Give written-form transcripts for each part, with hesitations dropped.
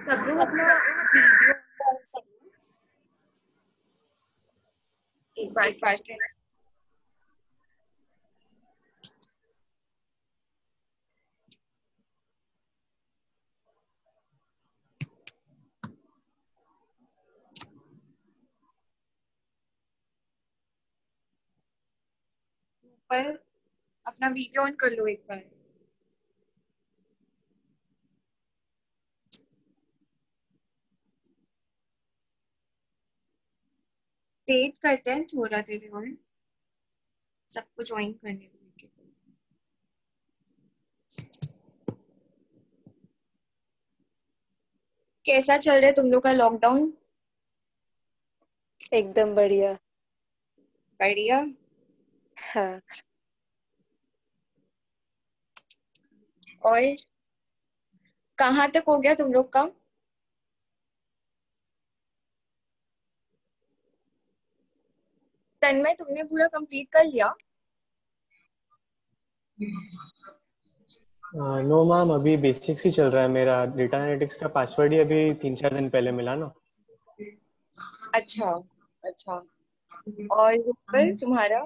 सब लोग अपना वीडियो एक बार पर अपना वीडियो ऑन कर लो एक बार। वेट करते हैं थोड़ा देर और सबको ज्वाइन करने को। कैसा चल रहा है तुम लोग का लॉकडाउन? एकदम बढ़िया। बढ़िया। हाँ। और कहाँ तक हो गया तुम लोग का? तन्मय तुमने पूरा कंप्लीट कर लिया? नो मैम, अभी बेसिक्स ही चल रहा है मेरा। डेटा एनालिटिक्स का पासवर्ड ही अभी 3-4 दिन पहले मिला ना। अच्छा अच्छा। और ऊपर तुम्हारा?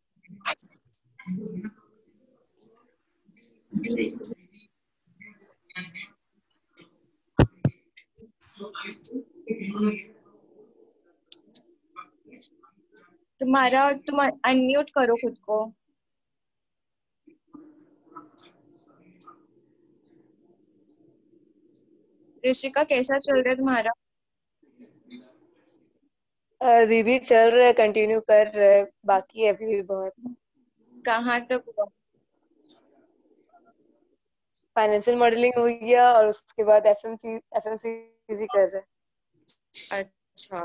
तुम्हारा तुम अनम्यूट करो खुद को। ऋषिका कैसा चल रहा है तुम्हारा? दीदी चल रहा है, कंटिन्यू कर रहे हैं, बाकी है अभी भी बहुत। कहाँ तक हुआ? फाइनेंशियल मॉडलिंग हो गया और उसके बाद एफएमसीजी कर रहे हैं। अच्छा।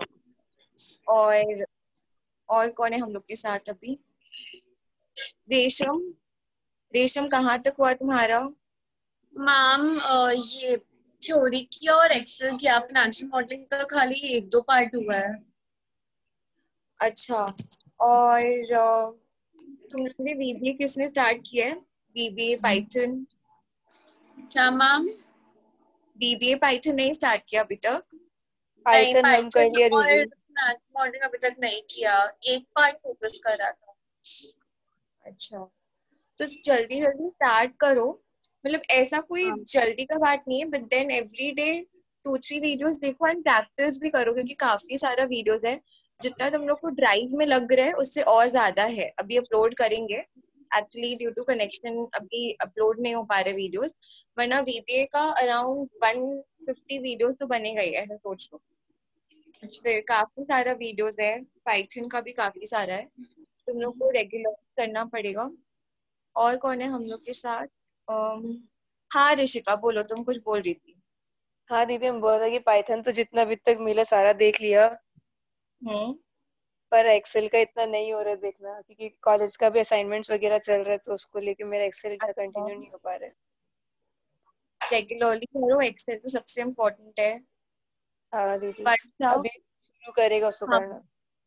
और कौन है हम लोग के साथ अभी? रेशम। रेशम कहाँ तक हुआ तुम्हारा? मैम ये थ्योरी किया और एक्सेल किया, फाइनेंशियल मॉडलिंग का खाली 1-2 पार्ट हुआ है। अच्छा। और तुम लोग ने बीबीए किसने स्टार्ट किया है? BBA Python? क्या मैम? बीबीए पाइथन नहीं स्टार्ट किया अभी तक? नहीं, पाइथन हम कर पाइथन लिया और दीदी। फाइनेंशियल मॉडलिंग अभी तक नहीं किया, एक पार्ट फोकस कर रहा था। अच्छा, तो जल्दी जल्दी स्टार्ट करो। मतलब ऐसा कोई जल्दी का बात नहीं है, but then every day 2-3 videos देखो एंड प्रैक्टिस भी करो, क्योंकि काफी सारा वीडियोस है। जितना तुम लोग को ड्राइव में लग रहा है उससे और ज्यादा है। अभी अपलोड करेंगे, एक्चुअली ड्यू टू कनेक्शन अभी अपलोड नहीं हो पा रहे वीडियोस, वरना वीबीए का अराउंड 150 वीडियोस तो बनेगा ही, ऐसा सोच लो। फिर काफी सारा वीडियोस है, पाइथन का भी काफी सारा है, तुम लोग को रेगुलर करना पड़ेगा। और कौन है हम लोग के साथ? हाँ ऋषिका बोलो, तुम कुछ बोल रही थी। हाँ दीदी, हम बोल रहे कि पाइथन तो जितना अभी तक मिला सारा देख लिया, हम्म। पर एक्सेल का इतना नहीं हो रहा है देखना, क्योंकि कॉलेज का भी असाइनमेंट्स वगैरह चल रहा है, तो उसको लेके मेरा एक्सेल इतना अच्छा, कंटिन्यू नहीं हो पा रहा है। रेगुलरली करो, एक्सेल तो सबसे इम्पोर्टेंट है। हाँ दीदी, पढ़ जाओ। अभी शुरू करेगा उसको हाँ करना।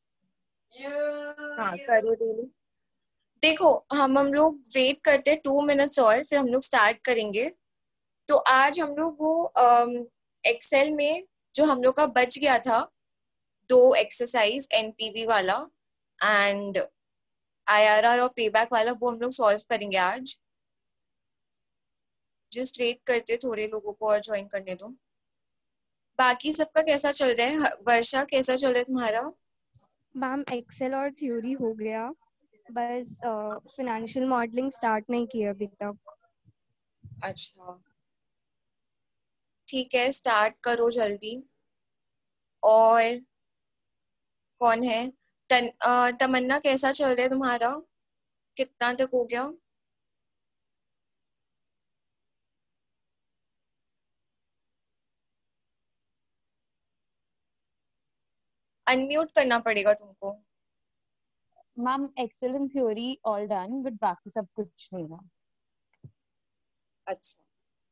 हाँ करो डेली। देखो हम लोग वेट करते हैं 2 मिनट्स और फिर हम लोग स्टार्ट करेंगे। तो आज हम लोग वो एक्सेल में जो हम लोग का बच गया था, 2 एक्सरसाइज एनपीवी वाला एंड आईआरआर और पेबैक वाला, वो हम लोग सॉल्व करेंगे आज। जस्ट वेट करते, थोड़े लोगों को और ज्वाइन करने दो। बाकी सबका कैसा चल रहा है? वर्षा कैसा चल रहा है तुम्हारा? मैम एक्सेल और थ्योरी हो गया, बस फाइनेंशियल मॉडलिंग स्टार्ट नहीं किया अभी तक। अच्छा ठीक है, स्टार्ट करो जल्दी। और कौन है? तमन्ना कैसा चल रहा है तुम्हारा? कितना तक हो गया? अनम्यूट करना पड़ेगा तुमको। Ma'am Excel and theory all done, but बाकी सब कुछ नहीं है। अच्छा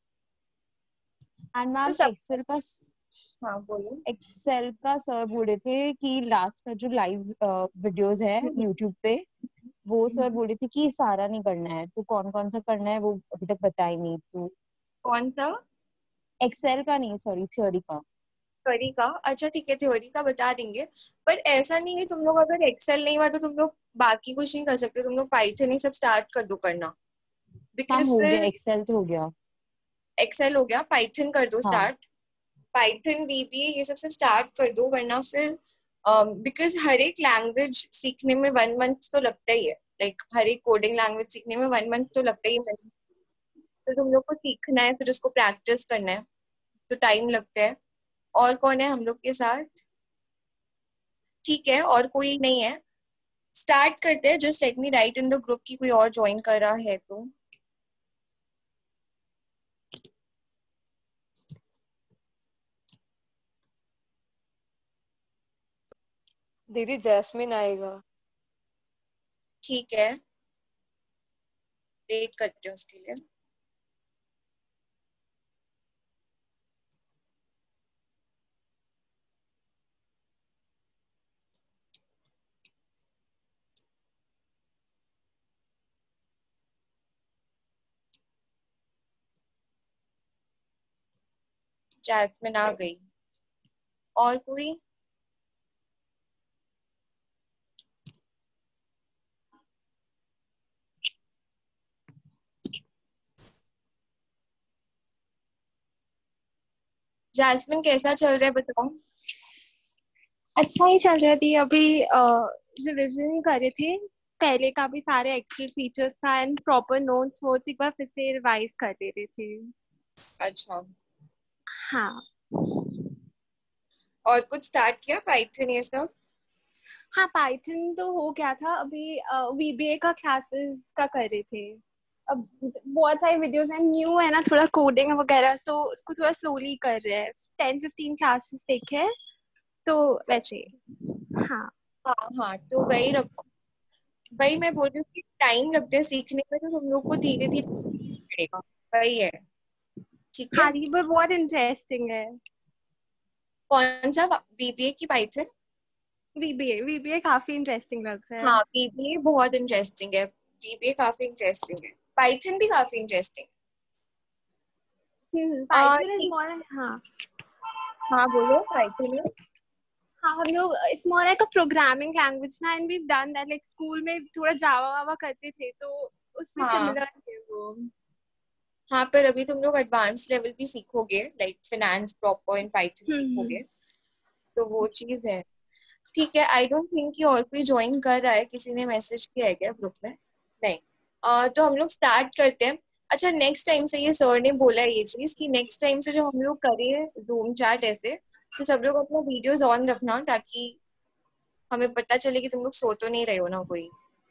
एंड तो मैम सब। एक्सेल का हाँ बोलो। एक्सेल का सर बोल रहे थे कि लास्ट का जो लाइव वीडियोस है यूट्यूब पे, वो सर बोल रहे थे कि सारा नहीं करना है, तो कौन कौन सा करना है वो अभी तक बताई नहीं। तो कौन सा? एक्सेल का नहीं, सॉरी थ्योरी का। थ्योरी का? अच्छा ठीक है, थ्योरी का बता देंगे। पर ऐसा नहीं है, तुम लोग अगर एक्सेल नहीं हुआ तो तुम लोग बाकी कुछ नहीं कर सकते, तुम लोग पाइथन ही सब स्टार्ट कर दो करना, हाँ बिकॉज हो गया, फिर एक्सेल तो हो गया। एक्सेल हो गया, पाइथन कर दो हाँ स्टार्ट। पाइथन, वीबीए, ये सब सब स्टार्ट कर दो, वरना फिर बिकॉज हर एक लैंग्वेज सीखने में 1 मंथ तो लगता ही है, लाइक हर एक कोडिंग लैंग्वेज सीखने में 1 मंथ तो लगता ही है। तो तुम लोग को सीखना है, फिर उसको प्रैक्टिस करना है, तो टाइम लगता है। और कौन है हम लोग के साथ? ठीक है, और कोई नहीं है, स्टार्ट करते हैं। Just let me write in the group की कोई और ज्वाइन कर रहा है तो। दीदी जैस्मिन आएगा। ठीक है, वेट करते हैं उसके लिए। जैस्मिन आ गई। और कोई? जैस्मिन कैसा चल रहा है बताओ। अच्छा ही चल रहा थी। अभी रिविजन ही कर रहे थे, पहले का भी सारे एक्सेल फीचर्स का एंड प्रॉपर नोट्स वोट्स एक बार फिर से रिवाइज कर दे रहे थे। अच्छा, हाँ और कुछ स्टार्ट किया पाइथन ये सब? हाँ, पाइथन तो हो गया था। अभी वीबीए का क्लासेस का कर रहे थे। अब बहुत सारे वीडियोस हैं, न्यू है ना थोड़ा कोडिंग वगैरह, सो उसको थोड़ा स्लोली कर रहे हैं। 10-15 क्लासेस देखे हैं, तो वैसे। हाँ हाँ हाँ, तो वही रखो। वही मैं बोल रही हूँ कि टाइम लगता है सीखने में, तो तुम लोग को धीरे धीरे पड़ेगा। वही है। ठीक है। हाँ, ये पर बहुत इंटरेस्टिंग है। कौन सा? बीबीए की पाइथन? वीबीए वीबीए काफी इंटरेस्टिंग लग रहा है। हाँ, बीबीए बहुत इंटरेस्टिंग है, बीबीए काफी इंटरेस्टिंग है, पाइथन भी काफी इंटरेस्टिंग। Python is more. हाँ हाँ बोलो, पाइथन है। हाँ, हम लोग it's more like a programming language ना, and we done that like school में थोड़ा जावा वावा करते थे, तो उससे हाँ सिमिलर है वो। हाँ, पर अभी तुम लोग एडवांस लेवल भी सीखोगे, like finance proper in Python hmm. सीखोगे, तो वो चीज है। ठीक है, आई डोंट थिंक कि और कोई ज्वाइन कर रहा है, किसी ने मैसेज किया है क्या ग्रुप में? नहीं। तो हम लोग स्टार्ट करते हैं। अच्छा, नेक्स्ट टाइम से, ये सर ने बोला है ये चीज कि नेक्स्ट टाइम से जब हम लोग करें जूम चैट ऐसे, तो सब लोग अपना वीडियोस ऑन रखना, ताकि हमें पता चले कि तुम लोग सो तो नहीं रहे हो ना कोई।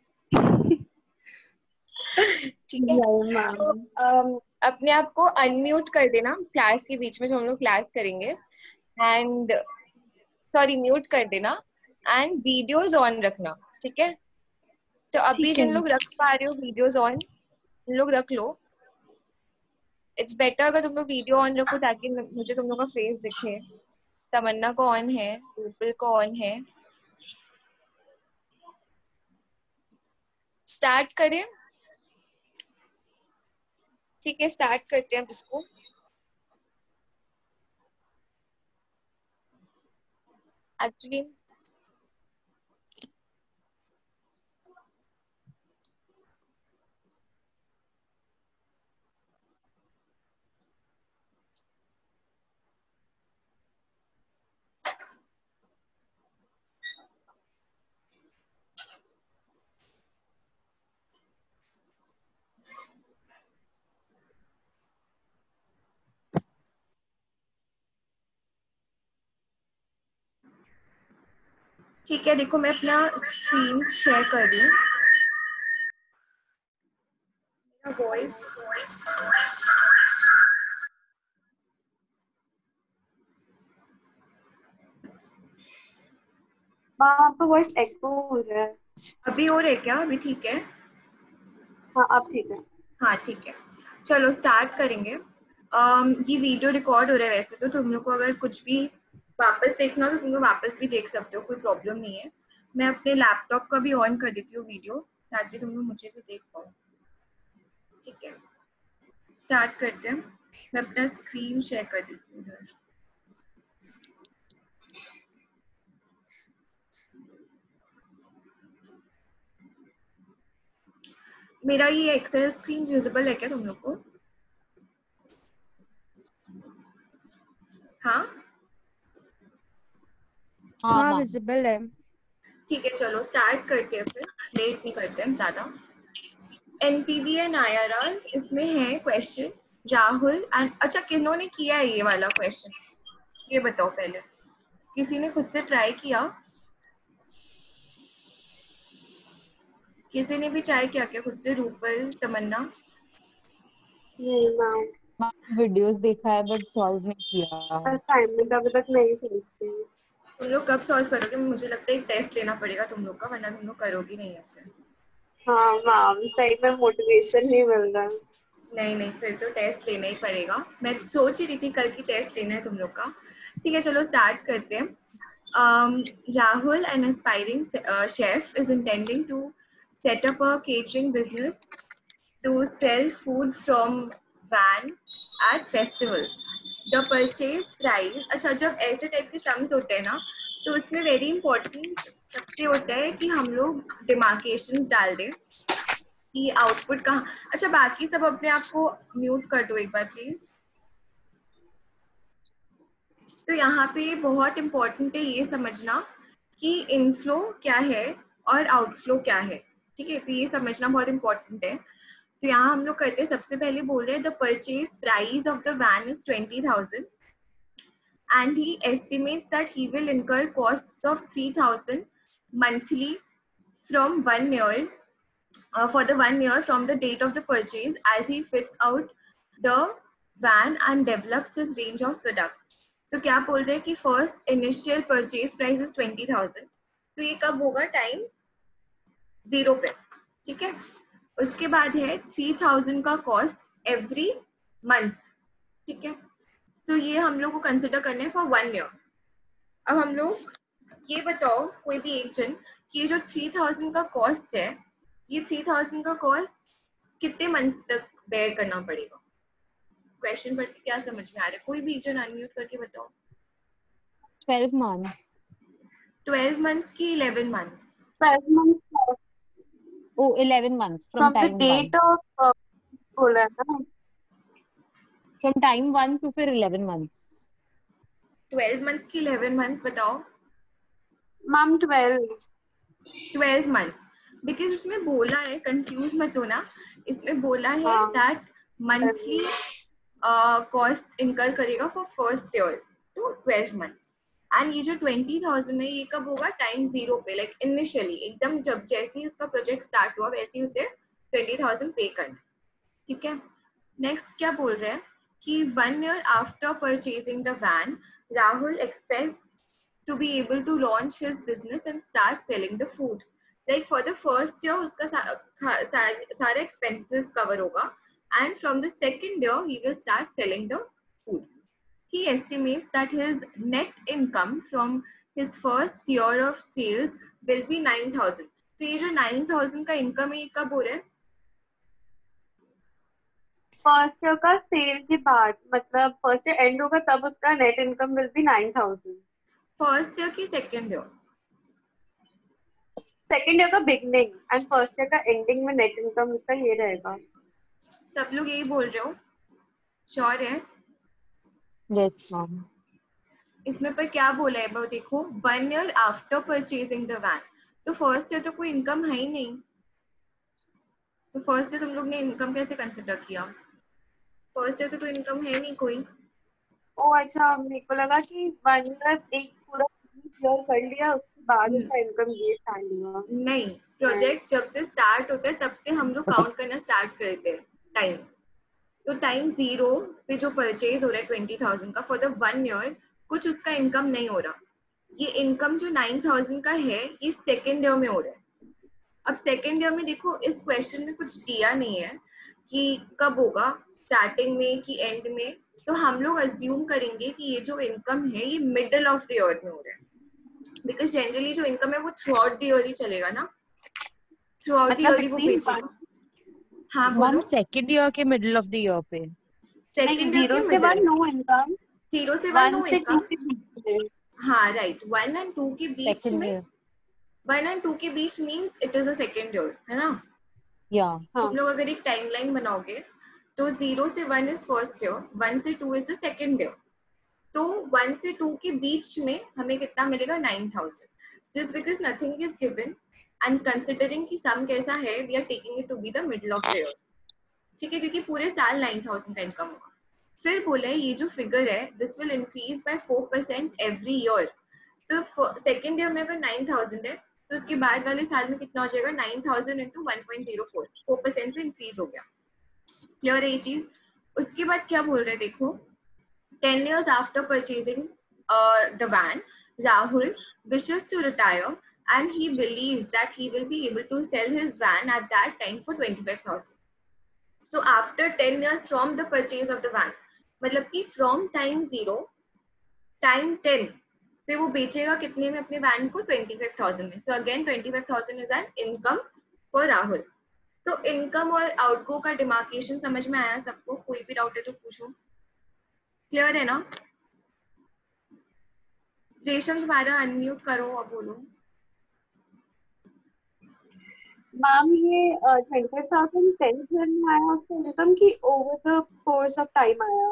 ठीक है, नहीं मैम। तो अपने आप को अनम्यूट कर देना क्लास के बीच में, जो हम लोग क्लास करेंगे, एंड सॉरी म्यूट कर देना, एंड वीडियोस ऑन रखना। ठीक है, तो अभी ठीक है। जिन लोग रख पा रहे हो वीडियोस ऑन, उन लोग रख लो। इट्स बेटर अगर तुम लोग वीडियो ऑन रखो, ताकि मुझे तुम लोग का फेस दिखे। तमन्ना को ऑन है, रूपल को ऑन है। स्टार्ट करें? ठीक है, स्टार्ट करते हैं अब इसको। एक्चुअली ठीक है, देखो मैं अपना स्क्रीन शेयर कर रही हूँ। मेरा वॉइस आपका वॉइस एक्को हो रहा है। अभी हो रहा है क्या? अभी ठीक है? हाँ अब ठीक है। हाँ ठीक है, चलो स्टार्ट करेंगे। ये वीडियो रिकॉर्ड हो रहा है वैसे, तो तुम लोग को अगर कुछ भी वापस देखना हो तो तुम लोग वापस भी देख सकते हो, कोई प्रॉब्लम नहीं है। मैं अपने लैपटॉप का भी ऑन कर देती हूँ वीडियो, ताकि तुम लोग मुझे भी देख पाओ। ठीक है, स्टार्ट करते हैं। मैं अपना स्क्रीन शेयर कर देती हूँ इधर। मेरा ये एक्सेल स्क्रीन विजिबल है क्या तुम लोग को? हाँ हाँ मैम। विजिबल है। ठीक है, चलो स्टार्ट करते हैं, फिर लेट नहीं करते हैं ज्यादा। एनपीवी एंड आईआरआर इसमें है क्वेश्चन। राहुल एंड अच्छा, किन्होंने किया है ये वाला क्वेश्चन, ये बताओ पहले। किसी ने खुद से ट्राई किया? किसी ने भी ट्राई किया क्या खुद से? रूपल, तमन्ना? नहीं मैम, वीडियोस देखा है बट सॉल्व नहीं किया। असाइनमेंट अभी तक नहीं समझती। तुम लोग कब सॉल्व करोगे? मुझे लगता है एक टेस्ट लेना पड़ेगा तुम लोग का, वरना तुम लोग करोगी नहीं ऐसे। हाँ मैम, सही में मोटिवेशन नहीं मिल रहा। नहीं नहीं, फिर तो टेस्ट लेना ही पड़ेगा। मैं सोच ही रही थी कल की टेस्ट लेना है तुम लोग का। ठीक है, चलो स्टार्ट करते हैं। Rahul, an aspiring chef, is intending to set up a catering business to sell food from van at festivals. The purchase price, अच्छा जब ऐसे टाइप के सम्स होते हैं ना, तो उसमें वेरी इंपॉर्टेंट सबसे होता है कि हम लोग डिमार्केशंस डाल दें कि आउटपुट कहाँ। अच्छा, बाकी सब अपने आप को म्यूट कर दो एक बार प्लीज। तो यहाँ पे बहुत इम्पोर्टेंट है ये समझना कि इनफ्लो क्या है और आउटफ्लो क्या है। ठीक है, तो ये समझना बहुत इम्पोर्टेंट है। तो यहाँ हम लोग करते हैं, सबसे पहले बोल रहे हैं the purchase price of the van is 20,000 and he estimates that he will incur costs of 3,000 monthly from 1 year for the 1 year from the date of the purchase as he fits out the van and develops his range of products. So क्या बोल रहे हैं कि first initial purchase price is 20,000. तो ये कब होगा? Time 0 पे। ठीक है, उसके बाद है 3,000 का कॉस्ट एवरी मंथ। ठीक है, तो ये हम लोग को कंसिडर करने फॉर 1 ईयर। अब हम लोग ये बताओ कोई भी एक जन कि ये जो 3,000 का कॉस्ट है, ये 3,000 का कॉस्ट कितने मंथ्स तक बेयर करना पड़ेगा? क्वेश्चन पढ़ के क्या समझ में आ रहा है? कोई भी एक जन अनम्यूट करके बताओ। 12 months। 12 मंथ्स की 11 months? 12 months Oh, 11 months from from the time date 1। of बोला है ना From time 1 to फिर 11 months। 12 मंथ्स की 11 मंथ्स बताओ। मैम 12 मंथ्स, बिकॉज इसमें बोला है, कंफ्यूज मत होना, इसमें बोला है हाँ। दैट मंथली कॉस्ट इनकर करेगा फॉर फर्स्ट ईयर तो 12 मंथ्स। एंड ये जो 20,000 है ये कब होगा? टाइम 0 पे, लाइक इनिशियली एकदम जब जैसे ही उसका प्रोजेक्ट स्टार्ट हुआ वैसे ही उसे 20,000 पे करना। ठीक है, नेक्स्ट क्या बोल रहे हैं कि 1 year after purchasing the van, Rahul expects to be able to launch his business and start selling the food. Like for the first year उसका सारे expenses cover होगा and from the second year he will start selling the food. He estimates that his net income from his first year of sales will be 9,000. तो ये जो 9,000 का income है ये कब हो रहा है? फर्स्ट ईयर का सेल के बाद, मतलब फर्स्ट ईयर एंड होगा तब उसका net income will be 9,000। First year की सेकेंड ईयर? सेकेंड ईयर का बिगनिंग एंड फर्स्ट ईयर का एंडिंग में नेट इनकम उसका ये रहेगा। सब लोग यही बोल रहे हो? श्योर है? Yes ma'am। इसमें पर क्या बोला है देखो, 1 year after purchasing the van, तो फर्स्ट ईयर तो कोई इनकम है ही नहीं, तो फर्स्ट ईयर तुम लोग ने इनकम कैसे कंसिडर किया? फर्स्ट ईयर तो कोई इनकम है नहीं कोई। ओ अच्छा, मेरे को लगा कि 1 year एक पूरा ईयर कर लिया उसके बाद उसका इनकम ये स्टार्ट हुआ। नहीं, प्रोजेक्ट जब से स्टार्ट होता है तब से हम लोग काउंट करना स्टार्ट करते हैं टाइम। तो टाइम 0 पे जो परचेज हो रहा है 20,000 का फॉर द 1 year, कुछ उसका इनकम नहीं हो रहा। ये इनकम जो 9,000 का है ये सेकेंड ईयर में हो रहा है। अब सेकेंड ईयर में देखो इस क्वेश्चन में कुछ दिया नहीं है कि कब होगा, स्टार्टिंग में कि एंड में, तो हम लोग अज्यूम करेंगे कि ये जो इनकम है ये मिडल ऑफ द ईयर में हो रहा है, बिकॉज जनरली जो इनकम है वो थ्रू आउट द ईयर ही चलेगा ना, थ्रू आउट द ईयर ही वो बेचेगा। हाँ बोलो। सेकंड ईयर के मिडिल ऑफ द ईयर पे? सेकंड ईयर जीरो के से वन मिडिल, नो इनकम, 0 से 1 नो वन से टू इनकम। के बीच में। हाँ राइट, 1 and 2 के बीच सेकंड में, ईयर 1 and 2 के बीच means it is a second year, है ना। या तुम लोग अगर एक टाइमलाइन बनाओगे तो 0 से 1 इज फर्स्ट ईयर, 1 से 2 इज द सेकेंड ईयर। तो 1 से 2 के बीच में हमें कितना मिलेगा, 9000, just because nothing is given and considering कि सम कैसा है, we are taking it to be the middle of the year, ठीक है, क्योंकि पूरे साल 9000 का इनकम होगा। फिर बोला है ये जो फिगर है this will increase by 4% every year. तो सेकेंड ईयर में अगर 9000 है तो उसके बाद वाले साल में कितना हो जाएगा, 9000 इंटू 1.04, 4% से इंक्रीज हो गया। क्लियर है ये चीज। उसके बाद क्या बोल रहे हैं देखो, 10 years after purchasing the van, Rahul wishes to retire and he believes that he will be able to sell his van at that time for 25,000. So after 10 years from the purchase of the van, मतलब कि from time 0 time 10 पे वो बेचेगा कितने में अपने van को, 25,000 में। So again 25,000 is an income for Rahul. तो इनकम और आउटगो का डिमार्केशन समझ में आया सबको? कोई भी डाउट है तो पूछो। क्लियर है ना? रेशम तुम्हारा अनम्यूट करो और बोलो। मैम ये 25,000 10 ईयर में आया उसका इनकम की over the course of time आया?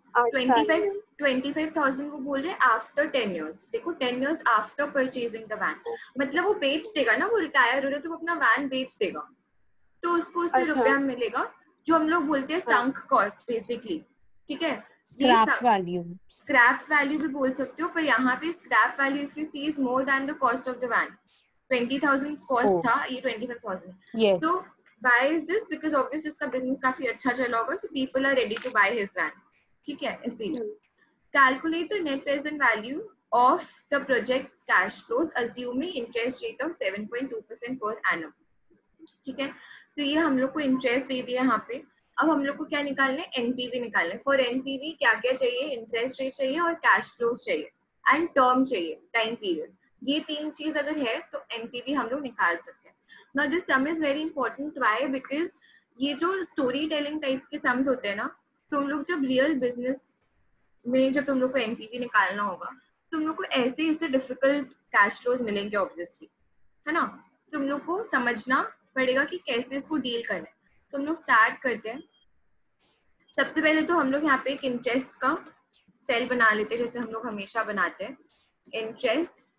25,000 वो बोल रहे हैं आफ्टर 10 years। देखो 10 years after purchasing the van, मतलब वो बेच देगा ना, वो रिटायर हो रहा है तो वो अपना वैन बेच देगा, तो उसको उससे रुपया मिलेगा, जो हम लोग बोलते हैं संक कॉस्ट बेसिकली। ठीक है, स्क्रैप वैल्यू, स्क्रैप वैल्यू भी बोल सकते हो, पर यहाँ पे scrap value if you see is more than the cost of the van. 20,000 cost था, ये 25,000। yes, so why is this? Because obviously उसका बिजनेस काफी अच्छा चला होगा, so people are ready to buy his van. ठीक है, इसीलिए calculate the net present value of the projects cash flows assuming interest rate of 7.2% per annum. ठीक है, तो ये हम लोग को इंटरेस्ट दे दिया यहाँ पे। अब हम लोग को क्या निकालना है? एनपीवी निकालना है। फॉर एनपीवी क्या क्या चाहिए? इंटरेस्ट रेट चाहिए और कैश फ्लोज चाहिए एंड टर्म चाहिए, टाइम पीरियड। ये तीन चीज अगर है तो एनपीवी हम लोग निकाल सकते हैं। Now this sum is very important. Why? Because ये जो स्टोरी टेलिंग टाइप के सम्स होते हैं ना, तुम लोग जब रियल बिजनेस में जब तुम लोग को एनपीवी निकालना होगा, तुम लोग को ऐसे ऐसे डिफिकल्ट कैश फ्लोज मिलेंगे ऑब्वियसली, है ना। तुम लोग को समझना पड़ेगा कि कैसे इसको डील करना है। तुम लोग स्टार्ट करते हैं। सबसे पहले तो हम लोग यहाँ पे एक इंटरेस्ट का सेल बना लेते हैं, जैसे हम लोग हमेशा बनाते हैं। इंटरेस्ट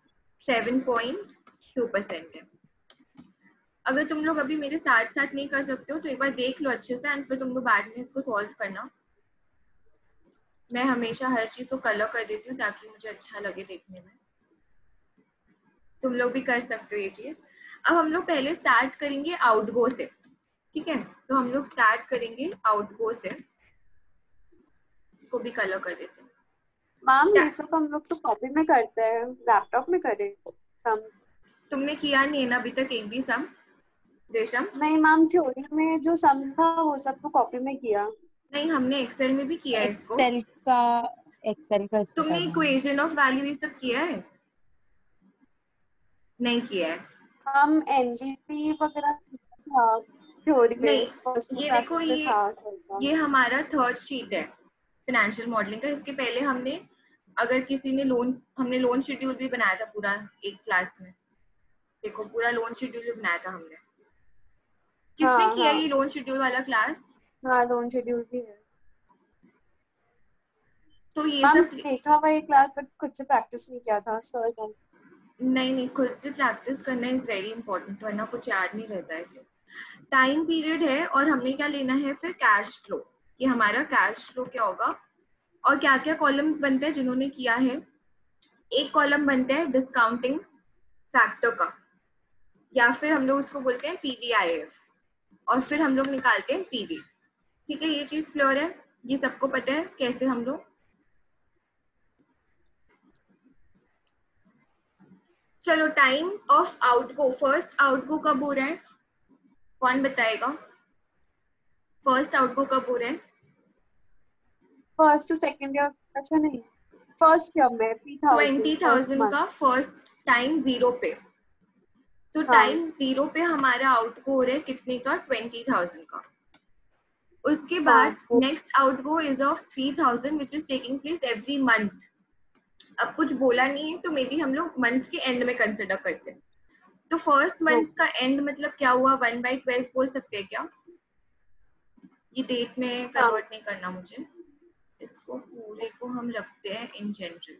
7.2% है। अगर तुम लोग अभी मेरे साथ साथ नहीं कर सकते हो तो एक बार देख लो अच्छे से एंड फिर तुम लोग बाद में इसको सॉल्व करना। मैं हमेशा हर चीज को कलर कर देती हूँ ताकि मुझे अच्छा लगे देखने में। तुम लोग भी कर सकते हो ये चीज। अब हम लोग पहले स्टार्ट करेंगे आउटगो से। ठीक है, तो हम लोग स्टार्ट करेंगे आउटगो से। इसको भी कलर कर देते हैं। मैम ये सब हम लोग तो कॉपी में करते हैं, लैपटॉप में करें सम? तुमने किया नहीं है ना अभी तक एक भी सम रेशम? नहीं मैम, थ्योरी में जो सम्स था वो सब तो कॉपी में किया। नहीं, हमने एक्सेल में भी किया है इसको। एक्सेल का तुमने इक्वेशन ऑफ वैल्यू ये सब किया है? नहीं किया है। हम एनजीपी वगैरह था थ्योरी में। नहीं, ये देखो ये हमारा थर्ड शीट है फाइनेंशियल मॉडलिंग का। इसके पहले हमने, अगर किसी ने हमने लोन शेड्यूल भी बनाया था पूरा एक क्लास में। देखो पूरा लोन शेड्यूल भी बनाया था हमने। किसने किया ये लोन शेड्यूल वाला क्लास? हाँ, लोन शेड्यूल भी है। तो ये सब देखा हुआ ये क्लास, बट खुद से प्रैक्टिस नहीं किया था सर ने। नहीं, खुद से प्रैक्टिस करना इज वेरी इंपॉर्टेंट, वरना कुछ याद नहीं रहता है। इसे टाइम पीरियड है और हमने क्या लेना है फिर? कैश फ्लो, कि हमारा कैश फ्लो क्या होगा और क्या क्या कॉलम्स बनते हैं जिन्होंने किया है। एक कॉलम बनता है डिस्काउंटिंग फैक्टर का, या फिर हम लोग उसको बोलते हैं पीवीआईएफ, और फिर हम लोग निकालते हैं पीवी। ठीक है, ये चीज क्लियर है? ये सबको पता है कैसे हम लोग? चलो time of outgo. First outgo कब हो रहा है? कौन बताएगा? फर्स्ट आउटगो कब हो रहा है? First to second year? अच्छा नहीं, फर्स्ट ईयर में 20,000 का फर्स्ट टाइम 0 पे। तो टाइम 0 पे हमारा आउटगो हो रहा है कितने का? 20,000 का। उसके बाद next outgo is of 3000 which is taking place every month. अब कुछ बोला नहीं है तो मे बी हम लोग मंथ के एंड में कंसिडर करते हैं। तो फर्स्ट मंथ का एंड मतलब क्या हुआ, 1/12 बोल सकते हैं क्या? ये डेट में कन्वर्ट नहीं करना मुझे, इसको पूरे को हम रखते हैं इन जनरल।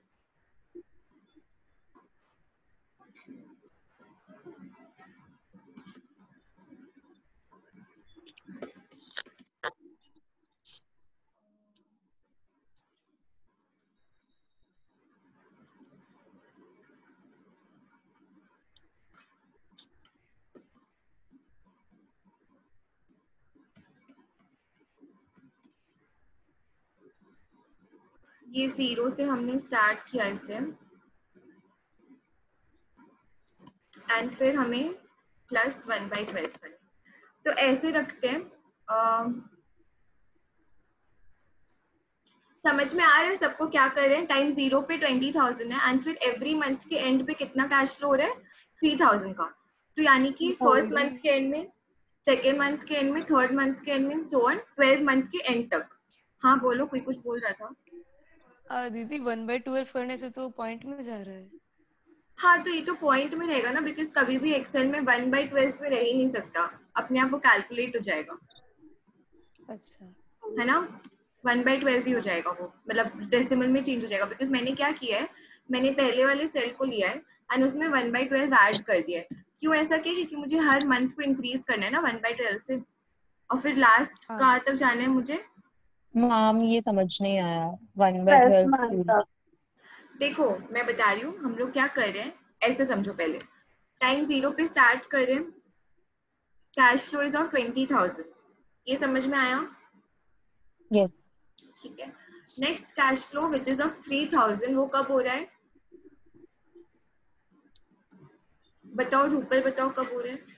ये 0 से हमने स्टार्ट किया इसे, एंड फिर हमें प्लस 1/12 करना। तो ऐसे रखते हैं। समझ में आ रहा है सबको क्या कर रहे हैं? टाइम 0 पे 20,000 है एंड फिर एवरी मंथ के एंड पे कितना कैश फ्लो हो रहा है? 3,000 का। तो यानी कि फर्स्ट मंथ के एंड में, सेकेंड मंथ के एंड में, थर्ड मंथ के एंड में, सो ऑन 12 मंथ के एंड तक। हाँ बोलो, कोई कुछ बोल रहा था? दीदी 1/12 करने से तो पॉइंट में जा रहा है। हाँ तो ये तो पॉइंट में रहेगा ना, बिकॉज कभी भी एक्सेल में 1/12 में रह ही नहीं सकता, अपने आप वो कैलकुलेट हो जाएगा। अच्छा, है ना, 1/12 ही हो जाएगा वो, मतलब डेसिमल में चेंज हो जाएगा। बिकॉज मैंने क्या किया है, मैंने पहले वाले सेल को लिया है एंड उसमें 1/12 ऐड कर दिया है। क्यों ऐसा किया? क्योंकि मुझे हर मंथ को इंक्रीज करना है ना 1/12 से, और फिर लास्ट कहाँ तक जाना है मुझे? मैम ये समझ नहीं आया 1/12। देखो मैं बता रही हूँ, हम लोग क्या कर रहे हैं, ऐसे समझो। पहले टाइम 0 पे स्टार्ट कर रहे हैं, कैश फ्लो इज ऑफ 20,000, ये समझ में आया? यस। ठीक है। Next cash flow which is of 3,000, वो कब हो रहा है? बताओ रूपल, बताओ कब हो रहा है?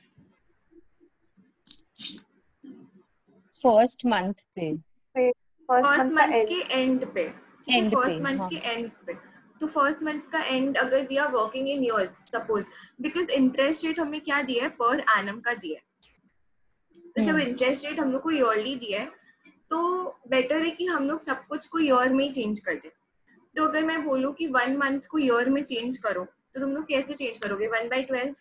फर्स्ट मंथ पे, फर्स्ट मंथ के एंड पे। ठीक है, एंड फर्स्ट पे, मंथ हाँ। के एंड पे। तो फर्स्ट मंथ का एंड अगर we are working in years suppose, because interest rate हमें क्या दिया है? पर एनम का दिया है। तो जब इंटरेस्ट रेट हम लोग को ईयरली दिया है तो बेटर है कि हम लोग सब कुछ को ईयर में ही चेंज कर दें। तो अगर मैं बोलूँ कि 1 मंथ को ईयर में चेंज करो, तो तुम लोग कैसे चेंज करोगे? 1/12।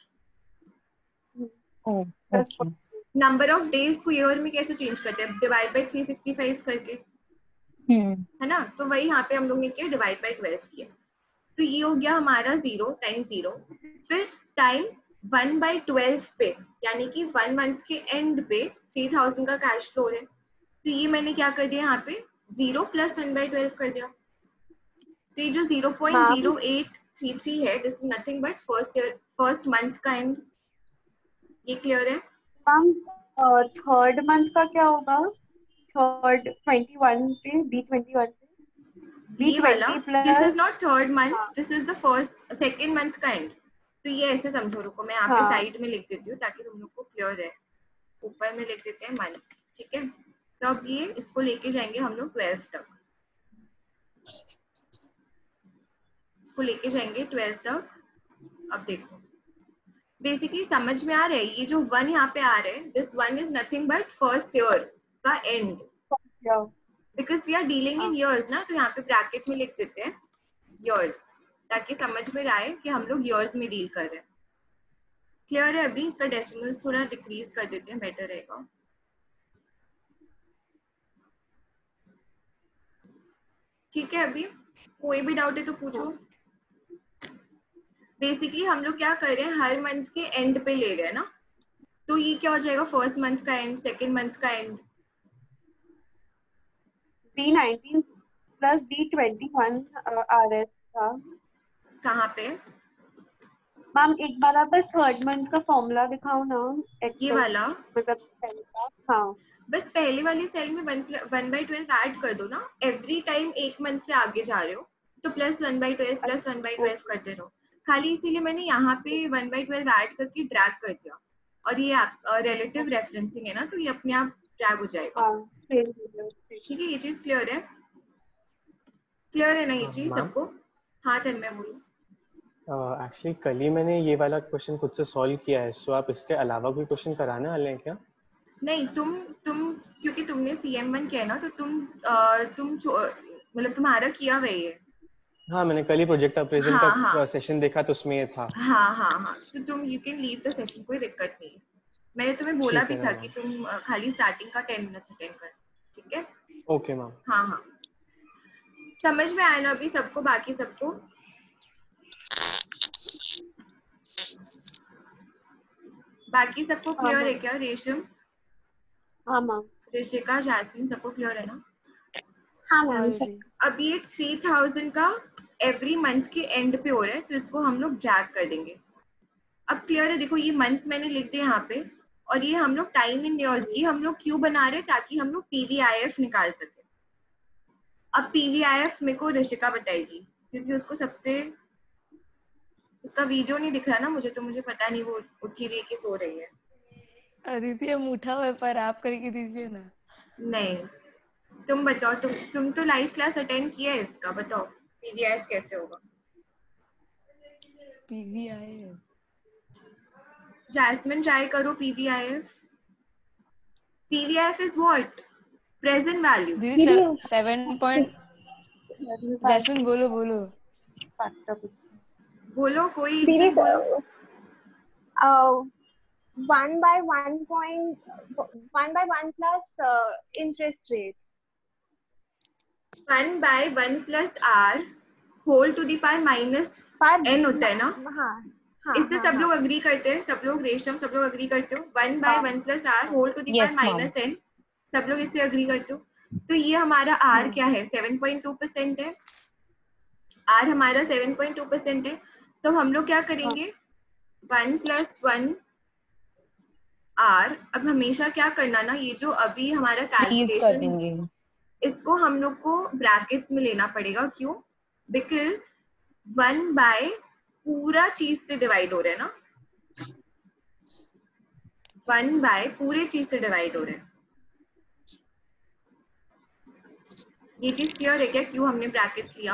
ओके। नंबर ऑफ डेज को ईयर में कैसे चेंज करते हैं? डिवाइड बाय 365 करके, है ना। तो वही यहाँ पे हम लोग ने किया, डिवाइड बाय 12 किया। तो ये हो गया हमारा 0, टाइम 0। फिर टाइम 1/12 पे, यानी कि 1 मंथ के एंड पे 3,000 का कैश फ्लो है। तो ये मैंने क्या कर दिया यहाँ पे, 0 + 1/12 कर दिया। तो ये जो 0.0833 है, this is nothing but first month का एंड। ये क्लियर है? मैम थर्ड मंथ का क्या होगा? थर्ड 21 पे, B21 पे, ये वाला, this is not third month, हाँ। This is the first second month का एंड। तो ये ऐसे समझो, रुको मैं यहाँ पे साइड में लिख देती हूँ ताकि तुम लोग को क्लियर है। ऊपर में लिख देते हैं मंथ्स, ठीक है। तो अब ये इसको लेके जाएंगे हम लोग 12 तक, इसको लेके जाएंगे 12 तक। अब देखो बेसिकली समझ में आ रहा है, ये जो 1 यहाँ पे आ रहा है, this 1 is nothing but first year का end, because we are dealing in years ना। तो यहाँ पे ब्रैकेट में लिख देते हैं ईयर्स, ताकि समझ में आए कि हम लोग ईयर्स में डील कर रहे हैं। क्लियर है? अभी इसका डेसिमल्स थोड़ा डिक्रीज कर देते हैं, बेटर रहेगा। ठीक है, अभी कोई भी डाउट है तो पूछो। बेसिकली हम लोग क्या कर रहे हैं, हर मंथ के एंड पे ले रहे हैं ना। तो ये क्या हो जाएगा, फर्स्ट मंथ का एंड, सेकेंड मंथ का एंड। B19 + B21 RS था। कहाँ पे? मैम एक बार आप बस थर्ड मंथ का फॉर्मूला दिखाओ ना, ये वाला, मतलब पहला। हाँ बस पहले वाली सेल में 1/12 ऐड कर दो ना। एवरी टाइम एक मंथ से आगे जा रहे हो तो प्लस 1/12 प्लस 1/12 करते रहो। खाली इसीलिए मैंने यहाँ पे 1/12 ऐड करके ड्रैग कर दिया, और ये रिलेटिव रेफरेंसिंग है ना, तो ये अपने आप ड्रैग हो जाएगा। ठीक है, ये चीज क्लियर है? क्लियर है ना ये चीज सबको? हाँ तन्मय बोलो। एक्चुअली कल ही मैंने ये वाला क्वेश्चन खुद से सॉल्व किया है, सो आप इसके अलावा कोई क्वेश्चन कराने वाले हैं क्या? नहीं, तुम क्योंकि तुमने CM1 किया है ना, तो मतलब तुम्हारा किया हुआ है ये। हाँ, मैंने कल ही प्रोजेक्ट अप्रेजल हाँ का हाँ सेशन देखा तो उसमें ये था। हाँ हाँ हाँ, तो तुम you can leave the session, कोई दिक्कत नहीं है। मैंने तुम्हें बोला ठीक भी है था मैम। कि तुम खाली स्टार्टिंग का 10 मिनट्स अटेंड कर, ठीक है। Okay ma'am. हाँ हाँ, समझ में आया ना अभी सबको, बाकी सबको? बाकी सबको हाँ क्लियर है मैम। क्या? रेशम, हाँ मैम। ऋषिका, जैस्मिन, सबको क्लियर है ना? हाँ हाँ मैम दीदी। अभी ये 3000 का एवरी मंथ के एंड पे हो रहा है, तो इसको हम लोग ड्रैग कर देंगे। अब क्लियर है? देखो ये मंथ्स मैंने लिख दिए यहाँ पे, और ये हम लोग टाइम इन ईयर्स, ये हम लोग क्यों बना रहे हैं? ताकि हम लोग PVIF निकाल सके। अब PVIF मेरे को ऋषिका बताएगी, क्योंकि उसको सबसे, उसका वीडियो नहीं दिख रहा ना मुझे, तो मुझे पता नहीं वो उठी रही है कि सो रही है। दीदी हम उठा हुआ है, पर आप करके दीजिए ना। नहीं, तुम बताओ, तुम तो लाइव क्लास अटेंड किया है इसका, बताओ PVIF कैसे होगा? PVI जैस्मिन ट्राई करो PVIF। PVIF is what? Present value. दीदी दीदी 7 पॉइंट। जैस्मिन बोलो बोलो। बोलो, कोई एक दीदी जन बोलो। 1/1 plus interest rate 1/1 plus r whole to the power minus पर n होता है ना? हाँ हाँ इससे हाँ सब हाँ लोग अग्री करते हैं, सब लोग, रेशम सब लोग अग्री करते हो? 1/1 plus r whole to the power Yes, ma'am. Minus n, सब लोग इससे अग्री करते हो? तो ये हमारा r क्या है? 7.2% है। r हमारा 7.2% है, तो हम लोग क्या करेंगे? 1 + 1 r। अब हमेशा क्या करना ना, ये जो अभी हमारा Please कर कैलकुलेशन, देंगे। इसको हम लोग को ब्रैकेट्स में लेना पड़ेगा। क्यों? बिकॉज 1 बाय पूरा चीज से डिवाइड हो रहा है ना, 1 बाय पूरे चीज से डिवाइड हो रहा है। ये चीज क्लियर है क्या, क्यों हमने ब्रैकेट्स लिया?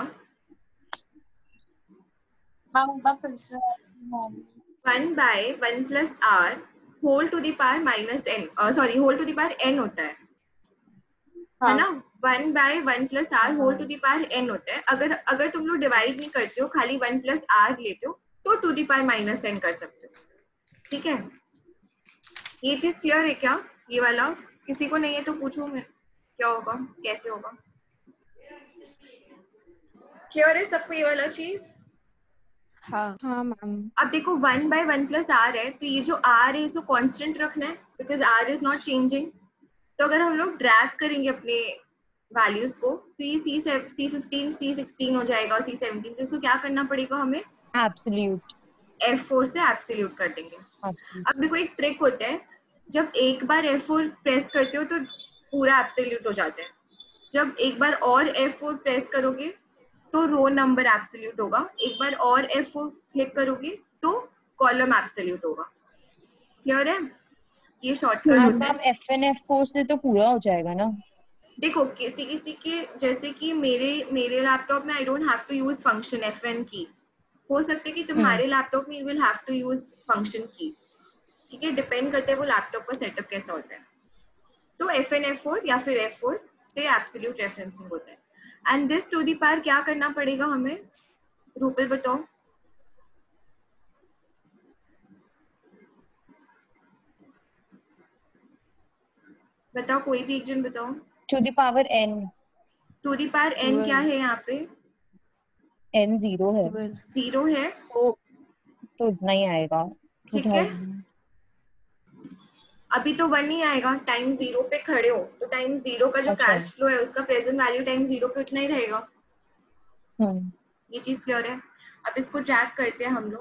1/1 plus r whole to the power minus n, sorry whole to the power n होता है ना? 1/1 plus r whole to the power n होता है। अगर तुम लोग डिवाइड नहीं करते हो, खाली 1 plus r लेते हो, तो to the power minus n कर सकते हो। ठीक है, ये चीज क्लियर है क्या? ये वाला किसी को नहीं है तो पूछो मैं, क्या होगा, कैसे होगा? क्लियर है सबको ये वाला चीज? हाँ हाँ मैम। अब देखो 1/1 plus r है, तो ये जो r है इसको कांस्टेंट रखना है, because r is not changing. तो अगर हम लोग ड्रैग करेंगे अपने वैल्यूज को, तो ये C15 C16 हो जाएगा, और C17, तो इसको क्या करना पड़ेगा हमें? Absolute. F4 से एब्सोल्यूट कर देंगे। Absolute. अब देखो एक ट्रिक होता है, जब एक बार F4 प्रेस करते हो तो पूरा एब्सोल्यूट हो जाता है, जब एक बार और F4 प्रेस करोगे तो रो नंबर एब्सोल्यूट होगा, एक बार और F4 क्लिक करोगे तो कॉलम एब्सोल्यूट होगा। क्लियर है? ये शॉर्टकट होता है। मैम FN F4 से तो पूरा हो जाएगा ना? देखो किसी किसी के, जैसे कि मेरे लैपटॉप में I don't have to use function FN key, हो सकता है कि तुम्हारे लैपटॉप में you will have to use function key. ठीक है, डिपेंड करता है वो लैपटॉप का सेटअप कैसा होता है। तो FN F4 या फिर F4 से एब्सोल्यूट रेफरेंसिंग होता है। And this to the power क्या करना पड़ेगा हमें? रूपल बताओ। बताओ, कोई भी एक जन बताओ। To the power n. To the power n क्या है यहाँ पे? n 0 है, 0 है, तो इतना ही आएगा। ठीक है। 2000. अभी तो 1 ही आएगा, टाइम 0 पे खड़े हो तो टाइम 0 का जो अच्छा। कैश फ्लो है उसका प्रेजेंट वैल्यू टाइम 0 पे उतना ही रहेगा। ये चीज क्लियर है? अब इसको ट्रैक करते हैं हम लोग,